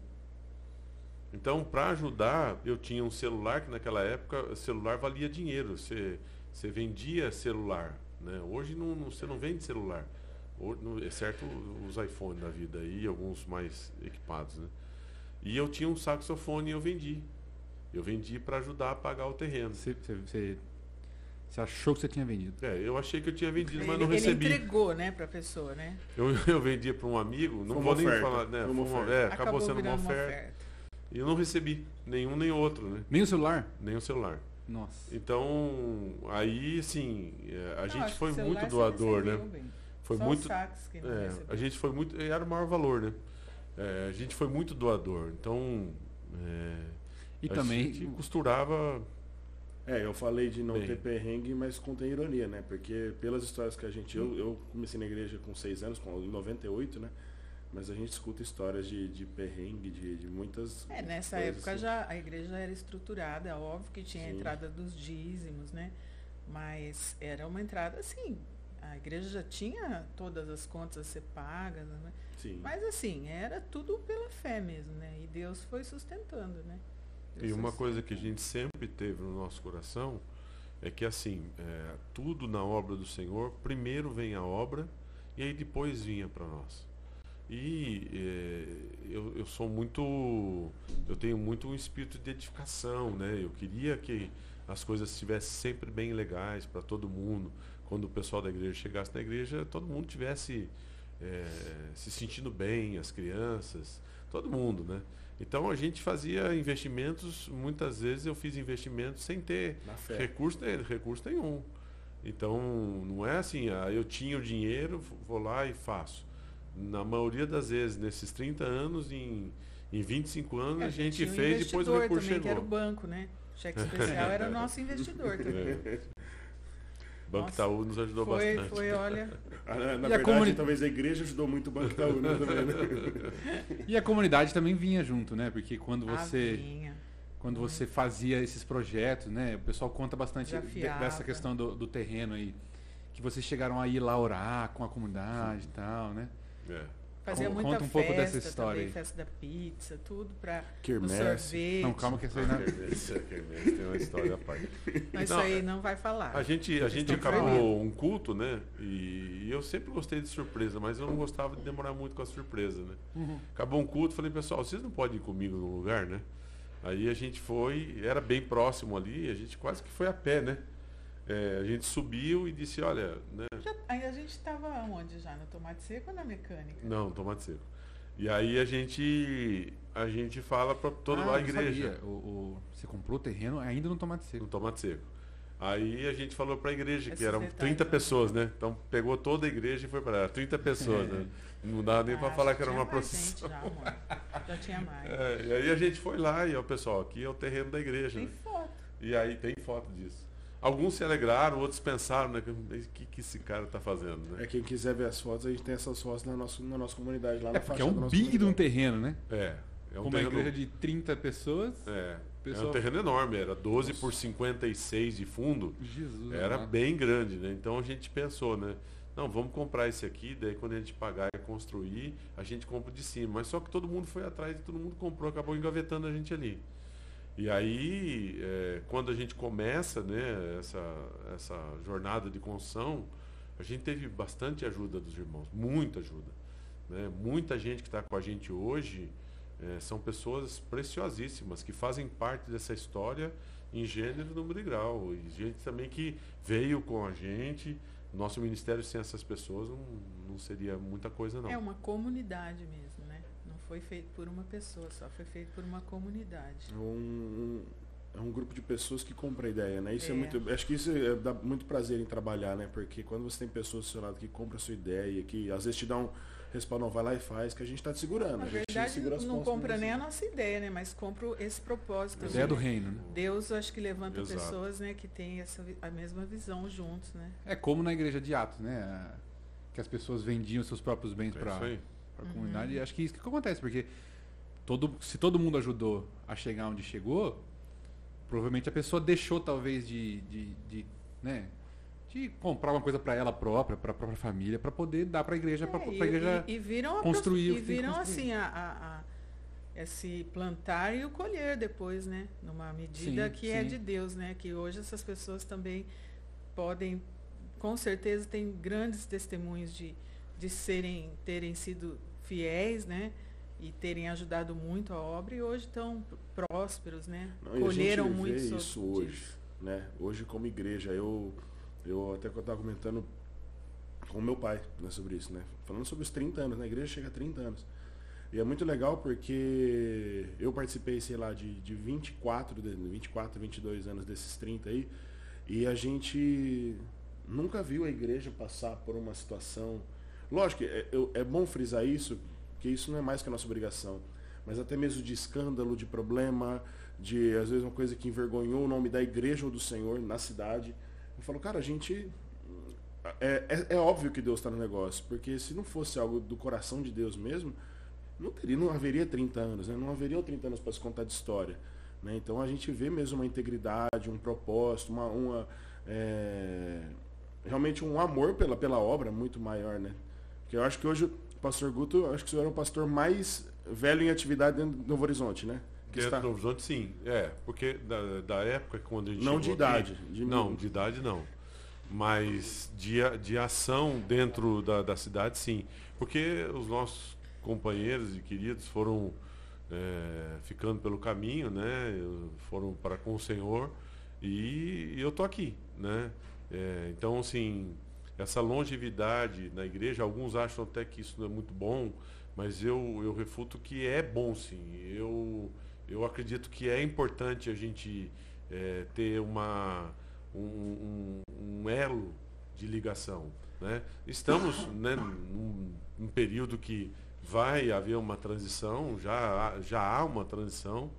Então, para ajudar, eu tinha um celular, que naquela época celular valia dinheiro. Você, você vendia celular, né? Hoje não, não- você não vende celular. Hoje, não- exceto os iPhones da vida e alguns mais equipados, né? E eu tinha um saxofone e eu vendi. Eu vendi para ajudar a pagar o terreno. você, você, você- você achou que você tinha vendido. É, eu achei que eu tinha vendido, mas Ele, não ele recebi. entregou, né, pra pessoa, né? Eu, eu vendia para um amigo, não Foi uma vou nem oferta, falar, né? foi uma foi uma- oferta. é, acabou, sendo uma virando oferta. E eu não recebi nenhum nem outro, né? Nem o celular? Nem o celular. Nossa. Então, aí, assim, é, a Não, gente acho foi que o celular muito você doador, né? recebeu bem. Foi Só muito. os saques que não É, recebeu. a gente foi muito. Era o maior valor, né? É, a gente foi muito doador. Então, é, E a também gente costurava. É, eu falei de não Bem. ter perrengue, mas contém ironia, né? Porque pelas histórias que a gente... Eu, eu comecei na igreja com seis anos, com, em noventa e oito, né? Mas a gente escuta histórias de, de perrengue, de, de muitas... É, nessa coisas época assim. já a igreja era estruturada, é óbvio que tinha a Sim. entrada dos dízimos, né? Mas era uma entrada assim, a igreja já tinha todas as contas a ser pagas, né? Sim. Mas assim, era tudo pela fé mesmo, né? E Deus foi sustentando, né? Deus E uma foi coisa que a sustentando. gente sempre teve no nosso coração é que, assim, é, tudo na obra do Senhor, primeiro vem a obra e aí depois vinha para nós. E é, eu, eu sou muito. Eu tenho muito um espírito de edificação, né? Eu queria que as coisas estivessem sempre bem legais para todo mundo. Quando o pessoal da igreja chegasse na igreja, todo mundo tivesse é, se sentindo bem, as crianças, todo mundo, né? Então a gente fazia investimentos, muitas vezes eu fiz investimentos sem ter recurso, recurso nenhum. Então não é assim, ah, eu tinha o dinheiro, vou lá e faço. Na maioria das vezes, nesses trinta anos, em, em vinte e cinco anos, É, a gente tinha um fez, depois o recurso também, chegou. que era o banco, né? O cheque especial era o nosso investidor também. É. Banco Nossa, Itaú nos ajudou Foi, bastante. foi, olha. Ah, Na, na E a verdade, comuni- talvez a igreja ajudou muito o Banco Itaú, né? também, né? E a comunidade também vinha junto, né? Porque quando a você, vinha. quando você fazia esses projetos, né? O pessoal conta bastante de- Desafiava. dessa questão do, do terreno aí. Que vocês chegaram a ir lá orar com a comunidade e tal, né? É. Fazia Conta muita um festa pouco dessa história também, aí. festa da pizza, tudo para o Quermesse. sorvete. Não, calma que essa aí não... Quermesse, quermesse, tem uma história à parte. Mas isso Não, aí não vai falar. A gente, a gente estão acabou proibindo. um culto, né? E, e eu sempre gostei de surpresa, mas eu não gostava de demorar muito com a surpresa, né? Uhum. Acabou um culto, falei, pessoal, vocês não podem ir comigo no lugar, né? Aí a gente foi, era bem próximo ali, a gente quase que foi a pé, né? É, a gente subiu e disse, olha, né? Já, aí a gente estava onde já? No tomate seco ou na mecânica? Não, tomate seco. E aí a gente, a gente fala para toda Ah, a eu igreja. sabia. O, o- você comprou o terreno ainda no tomate seco. No tomate seco. Aí a gente falou para a igreja, que Esses eram detalhes, trinta né? pessoas, né? Então pegou toda a igreja e foi para lá. trinta pessoas, né? Não dá nem Ah, para falar já que era tinha uma mais procissão. gente já, amor. Já tinha mais. É, e aí a gente foi lá e, ó, pessoal, aqui é o terreno da igreja. Tem Né? foto. E aí tem foto disso. Alguns se alegraram, outros pensaram, né? O que, que esse cara tá fazendo, né? É, quem quiser ver as fotos, a gente tem essas fotos na nossa, na nossa comunidade lá É na porque é faixa da um nossa big de um comunidade. terreno, né? É. É um Como uma terreno. igreja de trinta pessoas. É, é pessoal- um terreno enorme, era doze por cinquenta e seis de fundo. Jesus. Era amado. bem grande, né? Então a gente pensou, né? Não, vamos comprar esse aqui, daí quando a gente pagar e construir, a gente compra de cima. Mas só que todo mundo foi atrás e todo mundo comprou, acabou engavetando a gente ali. E aí, é, quando a gente começa, né, essa, essa jornada de construção, a gente teve bastante ajuda dos irmãos, muita ajuda. Né? Muita gente que está com a gente hoje é, são pessoas preciosíssimas, que fazem parte dessa história em gênero, número e grau. E gente também que veio com a gente. Nosso ministério sem essas pessoas não, não seria muita coisa, não. É uma comunidade mesmo, né? Não foi feito por uma pessoa, só foi feito por uma comunidade. É um, é um grupo de pessoas que compra a ideia, né? Isso é, É. muito. Acho que isso é- dá muito prazer em trabalhar, né? Porque quando você tem pessoas do seu lado que compram a sua ideia, que às vezes te dá um respaldo, não, vai lá e faz, que a gente está te segurando. Na a gente verdade, segura as não pontas compra mesmo. nem a nossa ideia, né? Mas compra esse propósito. A ali, ideia do né? reino, né? Deus, acho que levanta Exato. pessoas, né, que têm essa, vi- a mesma visão juntos, né? É como na igreja de Atos, né? A- Que as pessoas vendiam seus próprios bens É para isso aí. a Uhum. comunidade. E acho que isso que acontece, porque todo, se todo mundo ajudou a chegar onde chegou, provavelmente a pessoa deixou talvez de, de, de, né, de comprar uma coisa para ela própria, para a própria família, para poder dar para a igreja, para a É, e, igreja e, e viram, a construir o prof- que e tem que viram construir. assim a, a- a- esse plantar e o colher depois, né? Numa medida Sim, que é sim. de Deus, né? Que hoje essas pessoas também podem, com certeza, tem grandes testemunhos de, de serem, terem sido fiéis, né? E terem ajudado muito a obra e hoje estão prósperos, né? Não, e a Colheram gente muito vê sobre isso hoje, disso. né? Hoje como igreja, eu, eu até que eu estava comentando com o meu pai, né, sobre isso, né? Falando sobre os trinta anos, né? A igreja chega a trinta anos. E é muito legal porque eu participei, sei lá, de, de vinte e quatro, de vinte e quatro, vinte e dois anos desses trinta aí, e a gente nunca viu a igreja passar por uma situação. Lógico, é, eu- é bom frisar isso, porque isso não é mais que a nossa obrigação, mas até mesmo de escândalo, de problema, de às vezes uma coisa que envergonhou o nome da igreja ou do Senhor na cidade. Eu falo, cara, a gente. É, é, é óbvio que Deus está no negócio, porque se não fosse algo do coração de Deus mesmo, não, teria, não haveria trinta anos, né? Não haveria trinta anos para se contar de história. Né? Então a gente vê mesmo uma integridade, um propósito, uma, uma, é, realmente um amor pela, pela obra muito maior. Né? Porque eu acho que hoje o pastor Guto, eu acho que o senhor é o pastor mais velho em atividade dentro do Novo Horizonte, né? Que Dentro está- do Novo Horizonte, sim. É, porque da, da época quando a gente Não chegou de aqui- idade. De Não, de idade não. Mas de, a- de ação dentro da, da cidade, sim. Porque os nossos companheiros e queridos foram é, ficando pelo caminho, né? Foram para com o Senhor e, e eu tô aqui, né? É, então, assim, essa longevidade na igreja, alguns acham até que isso não é muito bom, mas eu, eu refuto que é bom sim. Eu, eu acredito que é importante a gente é, ter uma, um, um, um elo de ligação, né? Estamos, né, num, num período que vai haver uma transição, já, já há uma transição,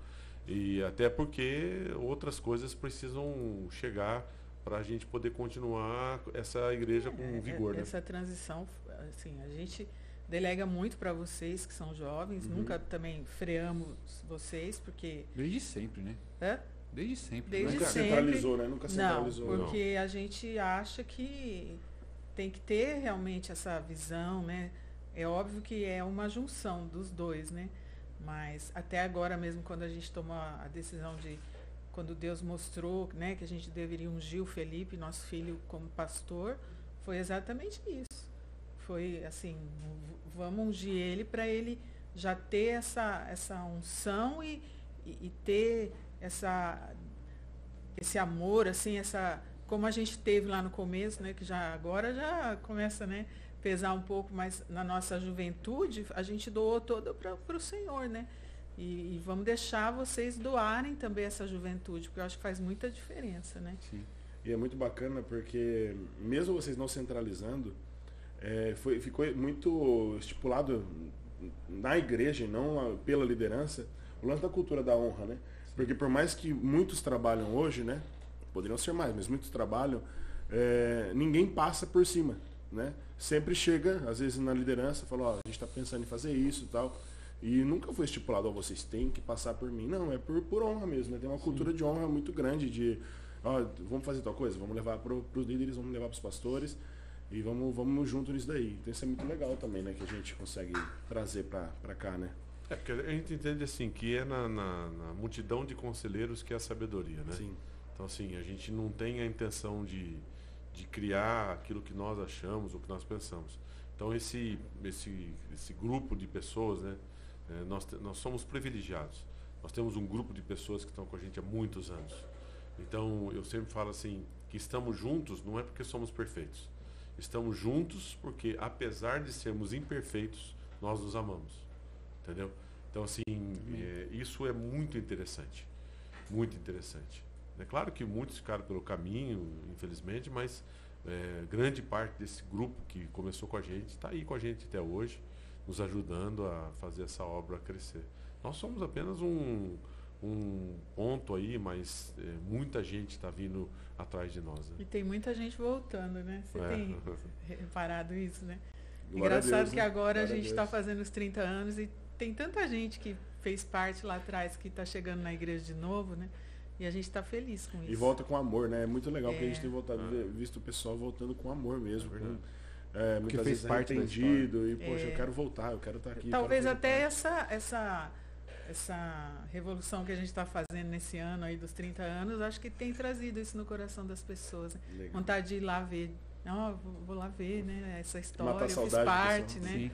e até porque outras coisas precisam chegar para a gente poder continuar essa igreja com É, vigor. Essa né? transição, assim, a gente delega muito para vocês que são jovens, Uhum. nunca também freamos vocês, porque... Desde sempre, né? É? Desde sempre. Desde né? Nunca sempre. centralizou, né? Nunca Não, centralizou. porque a gente acha que tem que ter realmente essa visão, né? É óbvio que é uma junção dos dois, né? Mas até agora mesmo, quando a gente tomou a decisão de... Quando Deus mostrou, né, que a gente deveria ungir o Felipe, nosso filho, como pastor, foi exatamente isso. Foi assim, v- vamos ungir ele para ele já ter essa, essa unção e, e, e ter essa, esse amor, assim, essa, como a gente teve lá no começo, né, que já agora já começa, né, pesar um pouco, mas na nossa juventude a gente doou toda para o Senhor, né? E, e vamos deixar vocês doarem também essa juventude, porque eu acho que faz muita diferença, né? Sim. E é muito bacana porque, mesmo vocês não centralizando, é, foi, ficou muito estipulado na igreja e não pela liderança o lance da cultura da honra, né? Porque por mais que muitos trabalham hoje, né? Poderiam ser mais, mas muitos trabalham, é, ninguém passa por cima, né? Sempre chega, às vezes na liderança, fala, ó, a gente está pensando em fazer isso e tal. E nunca foi estipulado, ó, vocês têm que passar por mim. Não, é por, por honra mesmo, né? Tem uma cultura de honra muito grande de, ó, vamos fazer tal coisa, vamos levar para os líderes, vamos levar para os pastores e vamos, vamos junto nisso daí. Então isso é muito legal também, né? Que a gente consegue trazer para cá, né? É, porque a gente entende assim, que é na, na, na multidão de conselheiros que é a sabedoria, né? Sim. Então assim, a gente não tem a intenção de, de criar aquilo que nós achamos, o que nós pensamos. Então esse, esse, esse grupo de pessoas, né? É, nós, te- nós somos privilegiados. Nós temos um grupo de pessoas que estão com a gente há muitos anos. Então, eu sempre falo assim, que estamos juntos não é porque somos perfeitos. Estamos juntos porque, apesar de sermos imperfeitos, nós nos amamos. Entendeu? Então, assim, é, isso é muito interessante. Muito interessante. É claro que muitos ficaram pelo caminho, infelizmente, mas é, grande parte desse grupo que começou com a gente está aí com a gente até hoje, nos ajudando a fazer essa obra crescer. Nós somos apenas um, um ponto aí, mas é, muita gente está vindo atrás de nós. Né? E tem muita gente voltando, né? Você É. tem reparado isso, né? Glória a Engraçado Deus, que né? agora Glória a a gente Deus. está fazendo os trinta anos e tem tanta gente que fez parte lá atrás que está chegando na igreja de novo, né? E a gente está feliz com isso. E volta com amor, né? É muito legal porque a É. gente tem voltado, Ah. visto o pessoal voltando com amor mesmo. É com, verdade. é, muitas fez vezes parte da arrependido e, poxa, É. eu quero voltar, eu quero estar aqui. Talvez quero fazer até parte. essa, essa, essa revolução que a gente está fazendo nesse ano aí dos trinta anos, acho que tem trazido isso no coração das pessoas. Né? Legal. Vontade de ir lá ver. Não, vou, vou lá ver, né? Essa história, Matar a eu fiz saudade do parte, pessoal. né? Sim.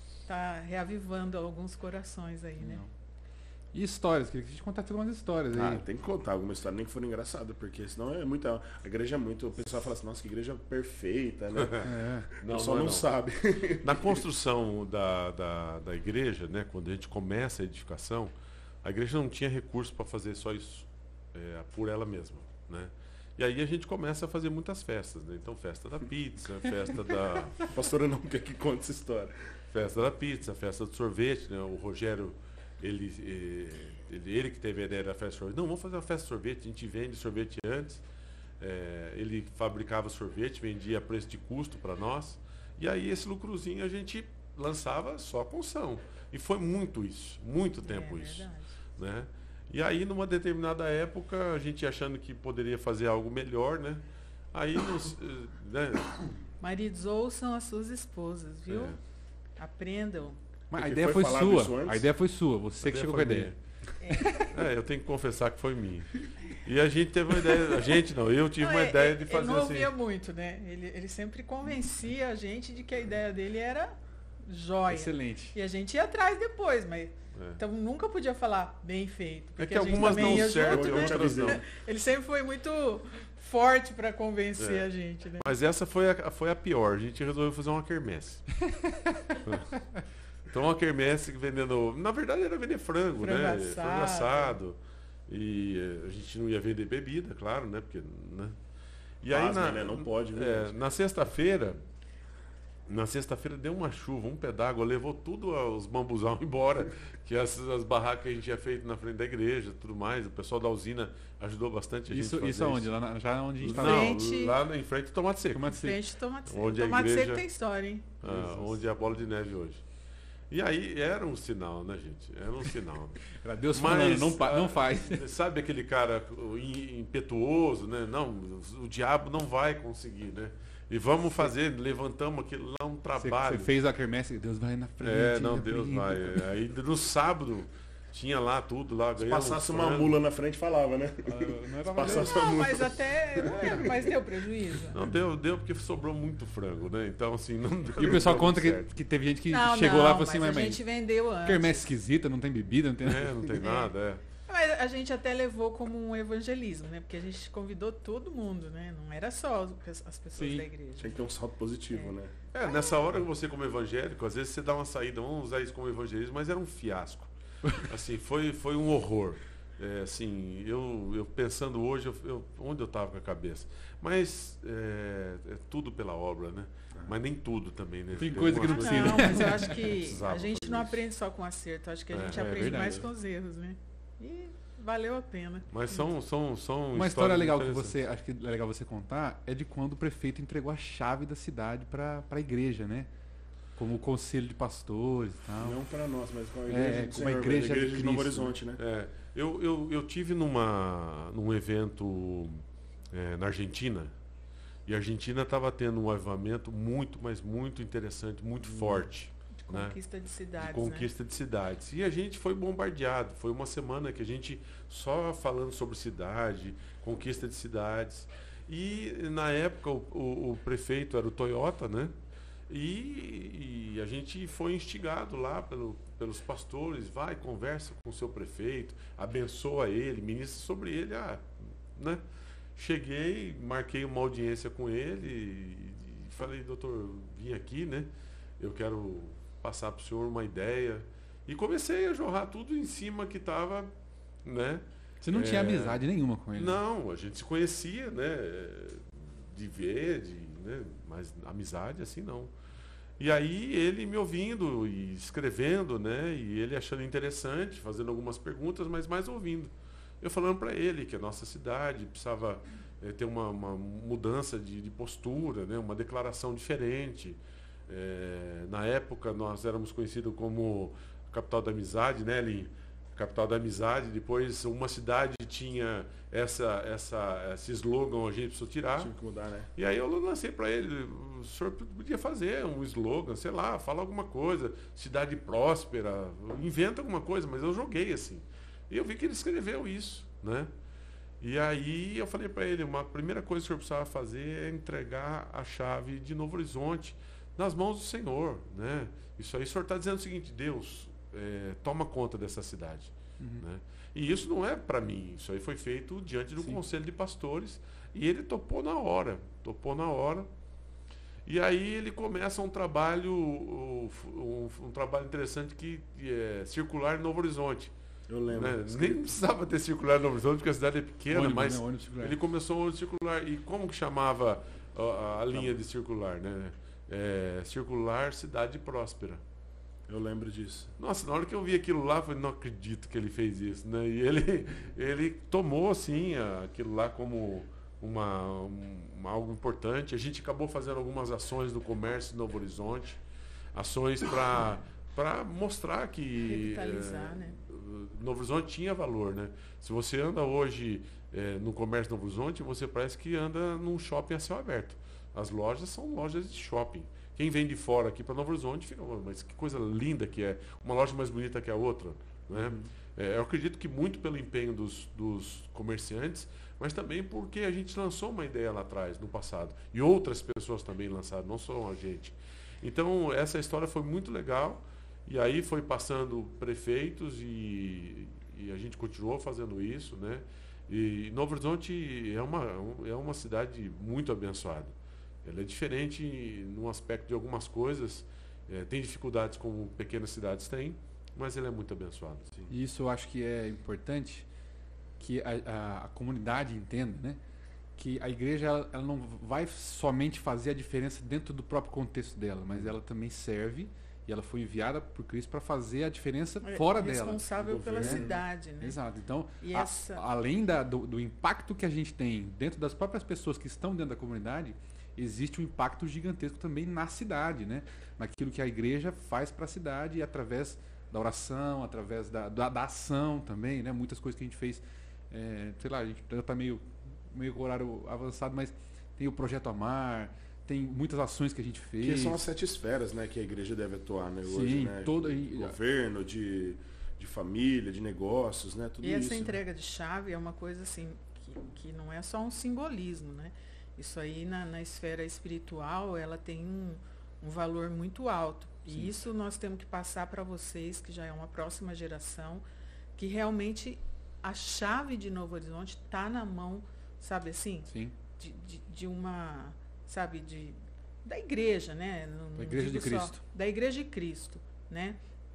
Tá reavivando alguns corações aí, né? Não. E histórias, queria que a gente contasse algumas histórias aí. Ah, tem que contar alguma história, nem que for engraçada, porque senão é muita. A igreja é muito. O pessoal fala assim, nossa, que igreja perfeita, né? É. o pessoal não, é não. sabe. Na construção da, da, da igreja, né, quando a gente começa a edificação, a igreja não tinha recurso para fazer só isso é, por ela mesma, né? E aí a gente começa a fazer muitas festas, né? Então festa da pizza, festa da A pastora não quer que conte essa história. festa da pizza, festa do sorvete, né? O Rogério, ele, eh, ele, ele que teve a ideia da festa de sorvete. Não, vamos fazer uma festa de sorvete, a gente vende sorvete antes. É, ele fabricava sorvete, vendia a preço de custo para nós. E aí esse lucrozinho a gente lançava só com som. E foi muito isso, muito tempo é isso. verdade. Né? E aí numa determinada época, a gente achando que poderia fazer algo melhor, né? Aí nos, eh, né? Maridos, ouçam as suas esposas, viu? É. Aprendam. Mas a Porque ideia foi foi falado isso sua. antes? A ideia foi sua. Você que A chegou com a foi ideia. minha. É, eu tenho que confessar que foi minha. E a gente teve uma ideia, a gente não, eu tive Não, uma é- ideia é- de Ele fazer não assim. ouvia muito, né? Ele, ele sempre convencia a gente de que a ideia dele era joia. Excelente. E a gente ia atrás depois, mas... É. Então nunca podia falar bem feito. É Porque que a gente algumas também não ia certo, junto, né? outras não. Ele sempre foi muito forte para convencer É. a gente, né? Mas essa foi a, foi a pior. A gente resolveu fazer uma quermesse. Então uma quermesse vendendo... Na verdade era vender frango, Frango né? assado. Frango assado. E eh, a gente não ia vender bebida, claro, né? Porque, né? E aí Pasma, na, né? Não pode, viu, é, gente? na sexta-feira, na sexta-feira deu uma chuva, um pé d'água, levou tudo os bambuzão embora, que as, as barracas que a gente tinha feito na frente da igreja, tudo mais. O pessoal da usina ajudou bastante a gente Isso, fazer isso aonde? Lá na- já onde a gente tá Não, Frente- lá em frente ao Tomate Seco. Tomate seco. Frente tomate seco. Onde a Tomate igreja- seco tem história, hein? Ah, onde é a bola de neve hoje. E aí era um sinal, né, gente? Era um sinal. Era Deus Mas, falando, não, pa- não ah, faz. Sabe aquele cara im- impetuoso, né? Não, o diabo não vai conseguir, né? E vamos fazer, levantamos aquilo lá, um Você, trabalho. você fez a quermesse, Deus vai na frente. É, não, na Deus frente. vai. Aí no sábado tinha lá tudo, lá Se ganhamos passasse uma frango. mula na frente, falava, né? Ah, não era Passasse valendo. uma Não, mula. mas até. eu Não lembro, mas deu prejuízo. Não, deu, deu porque sobrou muito frango, né? Então, assim, não deu. E o pessoal não deu conta que, certo. que teve gente que Não, chegou não, lá e falou mas assim, a mas, mas gente vendeu antes. quermesse esquisita, não tem bebida, não tem nada. É, não tem nada, é. Mas a gente até levou como um evangelismo, né? Porque a gente convidou todo mundo, né? Não era só as as pessoas Sim. da igreja. Tinha que ter um salto positivo, né? É, nessa hora você como evangélico, às vezes você dá uma saída, vamos usar isso como evangelismo, mas era um fiasco. Assim, foi, foi um horror. É, assim, eu, eu pensando hoje, eu, eu- onde eu estava com a cabeça. Mas é, é tudo pela obra, né? Mas nem tudo também, né? Tem coisa que não algumas precisa. Não, mas eu acho que Precisava a gente fazer não isso. aprende só com acerto, acho que a É, gente é aprende verdade. mais com os erros, né? E valeu a pena. Mas são, são, são Uma história histórias legal que interessantes. você, acho que é legal você contar, é de quando o prefeito entregou a chave da cidade para a igreja, né? Como o conselho de pastores e tal. Não para nós, mas com a É, igreja, do como a Senhor, igreja de igreja de Novo Cristo. Horizonte, né? É, eu, eu, eu tive numa, num evento é, na Argentina, e a Argentina estava tendo um avivamento muito, mas muito interessante, muito forte. De Né? conquista de De cidades, conquista de cidades. E a gente foi bombardeado. Foi uma semana que a gente só falando sobre cidade, conquista de cidades. E na época o, o- o prefeito era o Toyota, né? E, e a gente foi instigado lá pelo- pelos pastores, vai, conversa com o seu prefeito, abençoa ele, ministra sobre ele, ah, né? Cheguei, marquei uma audiência com ele e, e falei, doutor, vim aqui, né? Eu quero passar para o senhor uma ideia. E comecei a jorrar tudo em cima que estava, né? Você não tinha É, amizade nenhuma com ele. Não, a gente se conhecia, né? De ver, de, né? Mas amizade assim não. E aí ele me ouvindo e escrevendo, né? E ele achando interessante, fazendo algumas perguntas, mas mais ouvindo. Eu falando para ele que a nossa cidade precisava eh, ter uma, uma mudança de, de postura, né? Uma declaração diferente. Eh, na época nós éramos conhecidos como capital da amizade, né, Linho? Capital da amizade. Depois uma cidade tinha essa, essa, esse slogan, a gente precisou tirar. Tive que mudar, né? E aí eu lancei para ele, o senhor podia fazer um slogan, sei lá, fala alguma coisa, cidade próspera, inventa alguma coisa, mas eu joguei assim. E eu vi que ele escreveu isso, né? E aí eu falei para ele, uma primeira coisa que o senhor precisava fazer é entregar a chave de Novo Horizonte nas mãos do Senhor, né? Isso aí o senhor está dizendo o seguinte, Deus, é, toma conta dessa cidade, Uhum. né? E isso não é para mim, isso aí foi feito diante do Sim. conselho de pastores e ele topou na hora, topou na hora. E aí ele começa um trabalho, um, um- um trabalho interessante que, que é circular em Novo Horizonte. Eu lembro. Né? Escrito. Nem precisava ter circular em Novo Horizonte porque a cidade é pequena, Ônibus, mas né? Ônibus circular. ele começou um ônibus circular. E como que chamava a, a- a linha de circular, né? É, circular Cidade Próspera. Eu lembro disso. Nossa, na hora que eu vi aquilo lá, eu falei, não acredito que ele fez isso, né? E ele, ele tomou, assim, a- aquilo lá como uma, um- algo importante. A gente acabou fazendo algumas ações do comércio de Novo Horizonte, ações para para mostrar que Revitalizar, eh, né? Novo Horizonte tinha valor, né? Se você anda hoje eh, no comércio de Novo Horizonte, você parece que anda num shopping a céu aberto. As lojas são lojas de shopping. Quem vem de fora aqui para Novo Horizonte fica, "Oh, mas que coisa linda que é, uma loja mais bonita que a outra", né? É, eu acredito que muito pelo empenho dos, dos comerciantes, mas também porque a gente lançou uma ideia lá atrás, no passado, e outras pessoas também lançaram, não só a gente. Então, essa história foi muito legal. E aí foi passando prefeitos e, e a gente continuou fazendo isso, né? E Novo Horizonte é uma, é uma cidade muito abençoada. Ela é diferente no aspecto de algumas coisas. É, tem dificuldades como pequenas cidades têm, mas ela é muito abençoada. Sim. E isso eu acho que é importante que a, a, a comunidade entenda, né? Que a igreja ela, ela não vai somente fazer a diferença dentro do próprio contexto dela, mas ela também serve e ela foi enviada por Cristo para fazer a diferença É fora dela. responsável pela governo, cidade, né? Exato. Então, E a- essa- além da- do, do impacto que a gente tem dentro das próprias pessoas que estão dentro da comunidade, existe um impacto gigantesco também na cidade, né? Naquilo que a igreja faz para a cidade e através da oração, através da, da, da ação também, né? Muitas coisas que a gente fez, é, sei lá, a gente está meio, meio com o horário avançado, mas tem o Projeto Amar, tem muitas ações que a gente fez. Que são as sete esferas, né, que a igreja deve atuar, né, Sim, hoje, né? toda- De governo, de, de família, de negócios, né? Tudo E essa isso. né? entrega de chave é uma coisa assim que, que não é só um simbolismo, né? Isso aí na, na esfera espiritual ela tem um, um valor muito alto. Sim. E isso nós temos que passar para vocês, que já é uma próxima geração, que realmente a chave de Novo Horizonte está na mão, sabe assim, Sim, de, de, de uma, sabe, de, da igreja, né? Não- da não Igreja de digo só- Cristo. da Igreja de Cristo, né?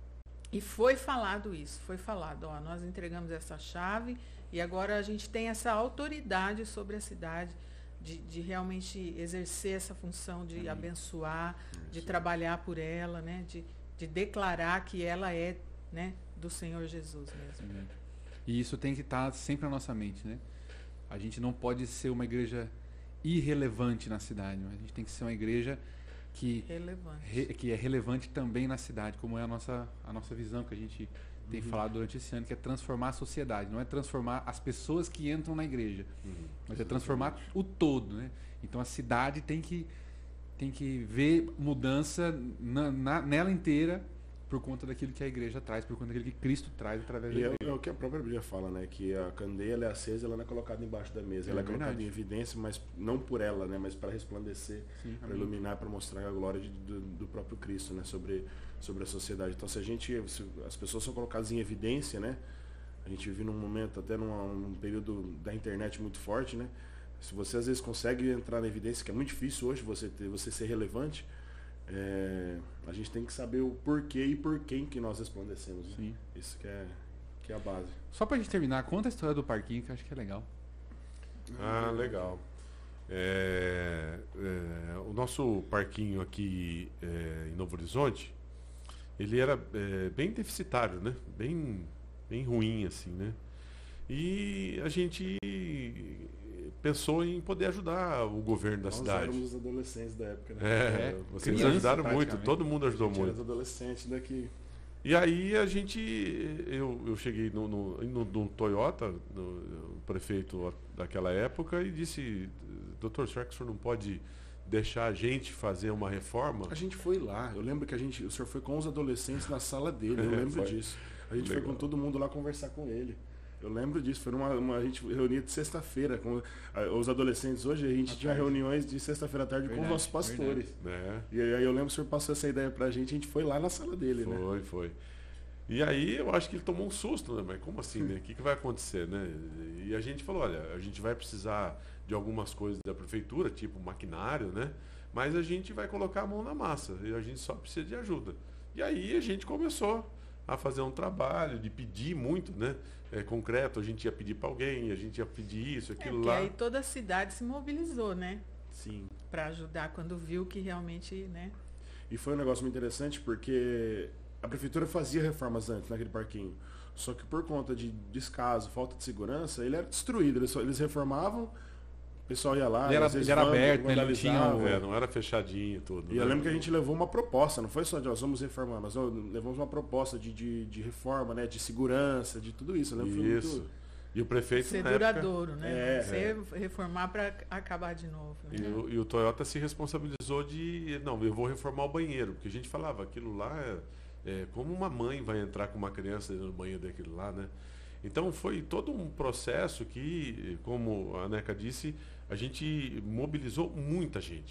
E foi falado isso, foi falado, ó, nós entregamos essa chave e agora a gente tem essa autoridade sobre a cidade de, de realmente exercer essa função de Amém. abençoar, de trabalhar por ela, né? De, de declarar que ela é, né, do Senhor Jesus mesmo. Verdade. E isso tem que estar sempre na nossa mente, né? A gente não pode ser uma igreja irrelevante na cidade, mas a gente tem que ser uma igreja que, Relevante. re- que é relevante também na cidade, como é a nossa, a nossa visão que a gente tem falado durante esse ano, que é transformar a sociedade, não é transformar as pessoas que entram na igreja, Uhum. mas é transformar o todo, né? Então a cidade tem que, tem que ver mudança na, na- nela inteira por conta daquilo que a igreja traz, por conta daquilo que Cristo traz através da E é, igreja. é o que a própria Bíblia fala, né? Que a candeia ela é acesa, ela não é colocada embaixo da mesa, É ela é verdade. colocada em evidência, mas não por ela, né? Mas para resplandecer, Sim, para amém. iluminar, para mostrar a glória de- do, do próprio Cristo, né? Sobre, sobre a sociedade. Então, se a gente, se as pessoas são colocadas em evidência, né? A gente vive num momento, até num, num período da internet muito forte, né? Se você às vezes consegue entrar na evidência, que é muito difícil hoje você ter, você ser relevante, é, a gente tem que saber o porquê e por quem que nós resplandecemos. Né? Sim. Isso que é, que é a base. Só pra gente terminar, conta a história do parquinho, que eu acho que é legal. Ah, legal. É, é, o nosso parquinho aqui é, em Novo Horizonte, ele era é, bem deficitário, né? Bem, bem ruim, assim, né? E a gente pensou em poder ajudar o governo da Nós cidade. éramos os adolescentes da época, né? É, É, vocês criança, ajudaram muito, praticamente. todo mundo A ajudou gente era muito. os adolescentes daqui. E aí a gente, eu, eu cheguei no, no, no- no Toyota, no, o prefeito daquela época, e disse, doutor, será que o senhor não pode deixar a gente fazer uma reforma? A gente foi lá. Eu lembro que a gente, o senhor foi com os adolescentes na sala dele. Eu É, lembro foi. disso. A gente Legal. foi com todo mundo lá conversar com ele. Eu lembro disso. Foi uma, uma a gente reunia de sexta-feira com ah, os adolescentes. Hoje a gente À tinha tarde. reuniões de sexta-feira à tarde com os Verdade, nossos pastores. Né? E aí eu lembro que o senhor passou essa ideia pra gente. A gente foi lá na sala dele, né? Foi, foi. E aí eu acho que ele tomou um susto, né? Mas como assim, né? O que, que vai acontecer, né? E a gente falou, olha, a gente vai precisar de algumas coisas da prefeitura, tipo maquinário, né? Mas a gente vai colocar a mão na massa e a gente só precisa de ajuda. E aí a gente começou a fazer um trabalho de pedir muito, né? É, concreto, a gente ia pedir para alguém, a gente ia pedir isso, É, aquilo porque lá. aí toda a cidade se mobilizou, né? Sim. Para ajudar quando viu que realmente, né? E foi um negócio muito interessante porque a prefeitura fazia reformas antes naquele parquinho. Só que por conta de descaso, falta de segurança, ele era destruído. Eles, só- eles reformavam, o pessoal ia lá. Ele era- às vezes ele era vando- aberto, né? Ele não tinha vandalizava. o- É, não era fechadinho tudo. E eu né? lembro que a gente levou uma proposta, não foi só de nós vamos reformar, nós levamos uma proposta de, de, de reforma, né? De segurança, de tudo isso. Eu lembro que foi Isso. muito- E o prefeito Ser na época, duradouro, né? É, Não ser reformar para acabar de novo. Né? E o, e o Toyota se responsabilizou de, não, eu vou reformar o banheiro, porque a gente falava, aquilo lá é, é como uma mãe vai entrar com uma criança no banheiro daquilo lá, né? Então foi todo um processo que, como a Neca disse, a gente mobilizou muita gente.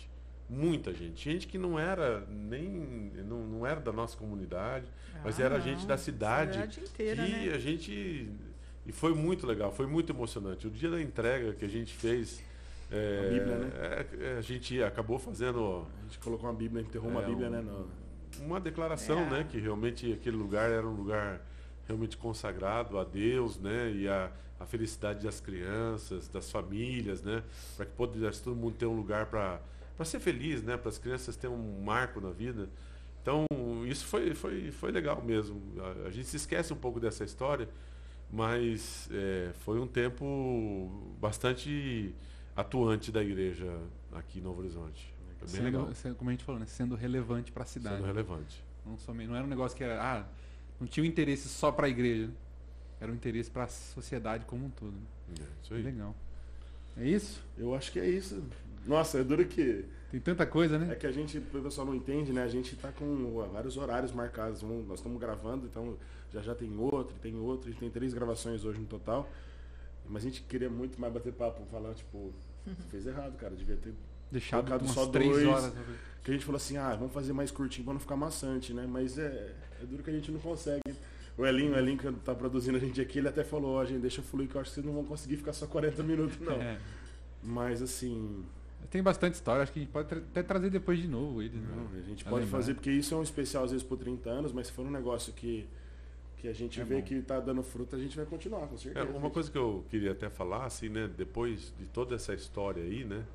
muita gente. Gente que não era nem não, não era da nossa comunidade, ah, mas era não, gente da cidade. cidade inteira, que né? a gente. E foi muito legal, foi muito emocionante. O dia da entrega que a gente fez. É, a Bíblia, né? É, a gente acabou fazendo. A gente colocou uma Bíblia, enterrou uma é, Bíblia, um, né? No... Uma declaração, é. né? Que realmente aquele lugar era um lugar realmente consagrado a Deus, né? E a, a felicidade das crianças, das famílias, né? Para que pudesse todo mundo ter um lugar para para ser feliz, né? Para as crianças terem um marco na vida. Então, isso foi, foi, foi legal mesmo. A, a gente se esquece um pouco dessa história, mas é, foi um tempo bastante atuante da igreja aqui em Novo Horizonte. Foi bem sendo, legal. sendo, como a gente falou, né? Sendo relevante para a cidade. Sendo relevante. Não, somente, não era um negócio que era... Ah, não tinha um interesse só para a igreja. Era um interesse para a sociedade como um todo. Né? É, isso aí. Legal. É isso? Eu acho que é isso. Nossa, é duro que... Tem tanta coisa, né? É que a gente, o pessoal não entende, né? A gente tá com vários horários marcados. Nós estamos gravando, então já já tem outro, tem outro. A gente tem três gravações hoje no total. Mas a gente queria muito mais bater papo, falar, tipo, fez errado, cara. Devia ter deixado colocado umas só três dois. horas. Que a gente falou assim, ah, vamos fazer mais curtinho pra não ficar maçante, né? Mas é, é duro que a gente não consegue. O Elinho, o Elinho que tá produzindo a gente aqui, ele até falou, ó, oh, gente, deixa fluir que eu acho que vocês não vão conseguir ficar só quarenta minutos, não. É. Mas assim... Tem bastante história, acho que a gente pode tra até trazer depois de novo ele. Não, né? a gente A pode lembrar. fazer, porque isso é um especial às vezes por trinta anos, mas se for um negócio que, que a gente É vê bom. que tá dando fruto, a gente vai continuar, com É, certeza. uma coisa que eu queria até falar, assim, né, depois de toda essa história aí, né,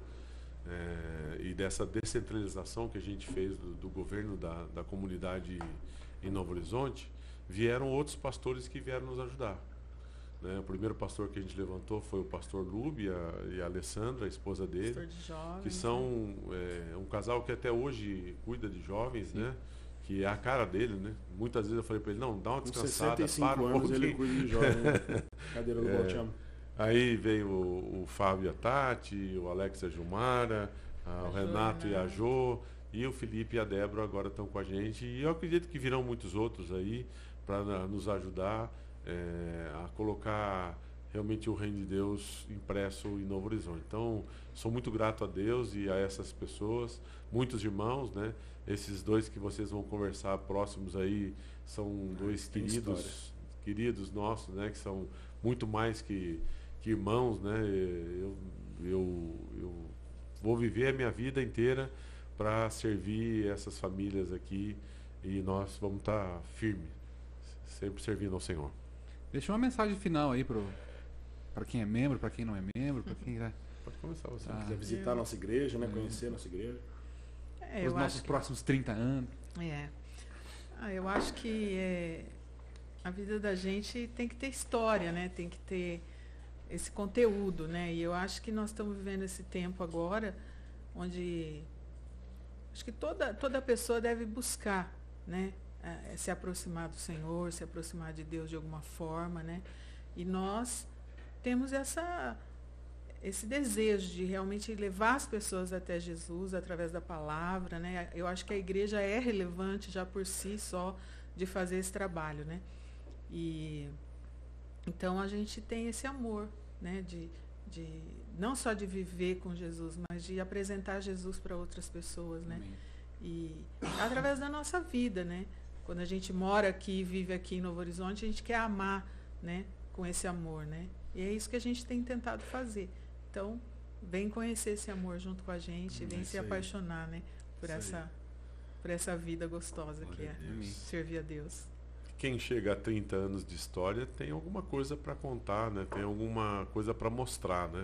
é, e dessa descentralização que a gente fez do, do governo da, da comunidade em Novo Horizonte, vieram outros pastores que vieram nos ajudar. Né? O primeiro pastor que a gente levantou foi o pastor Lube e a, e a Alessandra, a esposa dele, Pastor de jovens, que são é, um casal que até hoje cuida de jovens, né? Que é a cara dele, né? Muitas vezes eu falei para ele, não, dá uma Com descansada, sessenta e cinco para um anos ele pouquinho. cuida de jovem. Né? Cadeira do É. Baltiamo. Aí veio o, o Fábio e a Tati, o Alex e a Gilmara, a, A o Jo, Renato e a Renato. Jo, e o Felipe e a Débora agora estão com a gente. E eu acredito que virão muitos outros aí para nos ajudar é, a colocar realmente o reino de Deus impresso em Novo Horizonte. Então, sou muito grato a Deus e a essas pessoas, muitos irmãos, né? Esses dois que vocês vão conversar próximos aí são dois tem queridos, história. queridos nossos, né? Que são muito mais que, que irmãos, né? Eu, eu, eu vou viver a minha vida inteira para servir essas famílias aqui e nós vamos estar firmes, sempre servindo ao Senhor. Deixa uma mensagem final aí pro para quem é membro, para quem não é membro, para quem vai Pode começar você. Tá. Se quiser visitar a nossa igreja, né? É. Conhecer a nossa igreja. É, os eu nossos acho que, próximos trinta anos. é. Ah, eu acho que é, a vida da gente tem que ter história, né? Tem que ter esse conteúdo, né? E eu acho que nós estamos vivendo esse tempo agora onde acho que toda, toda pessoa deve buscar, né? É, se aproximar do Senhor, se aproximar de Deus de alguma forma, né? E nós temos essa, esse desejo de realmente levar as pessoas até Jesus através da palavra, né? Eu acho que a igreja é relevante já por si só de fazer esse trabalho, né? E então a gente tem esse amor, né? De, de não só de viver com Jesus, mas de apresentar Jesus para outras pessoas, né? Amém. E através da nossa vida, né? Quando a gente mora aqui, vive aqui em Novo Horizonte, a gente quer amar, né? Com esse amor, né? E é isso que a gente tem tentado fazer. Então, vem conhecer esse amor junto com a gente, Hum, vem é se isso aí. apaixonar, né? Por Isso essa, por essa vida gostosa que Glória é a Deus. servir a Deus. Quem chega a trinta anos de história tem alguma coisa para contar, né? Tem alguma coisa para mostrar, né?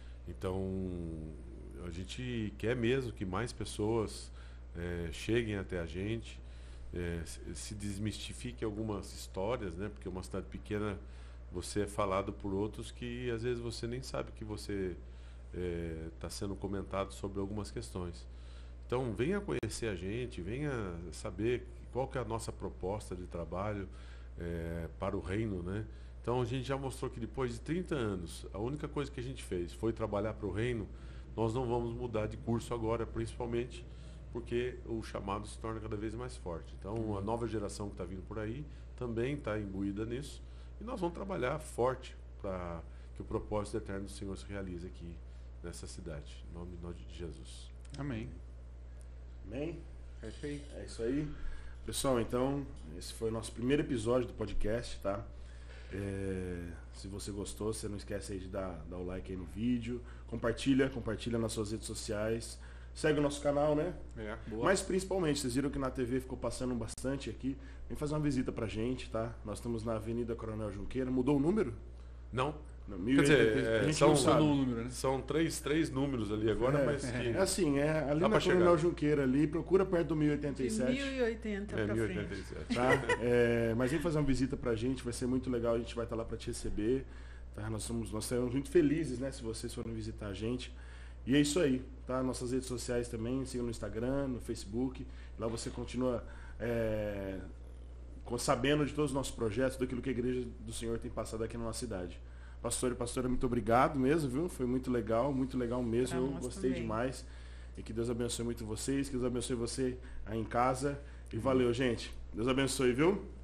Então, a gente quer mesmo que mais pessoas é, cheguem até a gente, é, se- se desmistifique algumas histórias, né? Porque uma cidade pequena você é falado por outros que às vezes você nem sabe que você está sendo comentado sobre algumas questões. Então, venha conhecer a gente, venha saber qual que é a nossa proposta de trabalho eh, para o reino, né? Então, a gente já mostrou que depois de trinta anos, a única coisa que a gente fez foi trabalhar para o reino. Nós não vamos mudar de curso agora, principalmente porque o chamado se torna cada vez mais forte. Então, a nova geração que está vindo por aí também está imbuída nisso. E nós vamos trabalhar forte para que o propósito eterno do Senhor se realize aqui nessa cidade. Em nome, em nome de Jesus. Amém. Amém? Perfeito. É isso aí. Pessoal, então, esse foi o nosso primeiro episódio do podcast, tá? É, se você gostou, você não esquece aí de dar, dar o like aí no vídeo. Compartilha, compartilha nas suas redes sociais. Segue o nosso canal, né? É, boa. Mas principalmente, vocês viram que na T V ficou passando bastante aqui. Vem fazer uma visita pra gente, tá? Nós estamos na Avenida Coronel Junqueira. Mudou o número? Não? Não, Quer dizer, a é, gente são, não Só sabe. no número, né? são três, três números ali agora, é, mas que... é assim, é ali Dá na pra Coronel chegar. Junqueira ali, procura perto do mil e oitenta e De sete. mil e oitenta É pra mil e frente. oitenta e sete. Tá? É, mas vem fazer uma visita pra gente, vai ser muito legal, a gente vai estar lá pra te receber. Tá? Nós somos, nós seremos muito felizes, né, se vocês forem visitar a gente. E é isso aí, tá? Nossas redes sociais também, siga no Instagram, no Facebook. Lá você continua é, sabendo de todos os nossos projetos, daquilo que a Igreja do Senhor tem passado aqui na nossa cidade. Pastor e pastora, muito obrigado mesmo, viu? Foi muito legal, muito legal mesmo. Pra Eu nós gostei também. demais. E que Deus abençoe muito vocês, que Deus abençoe você aí em casa. E valeu, gente. Deus abençoe, viu?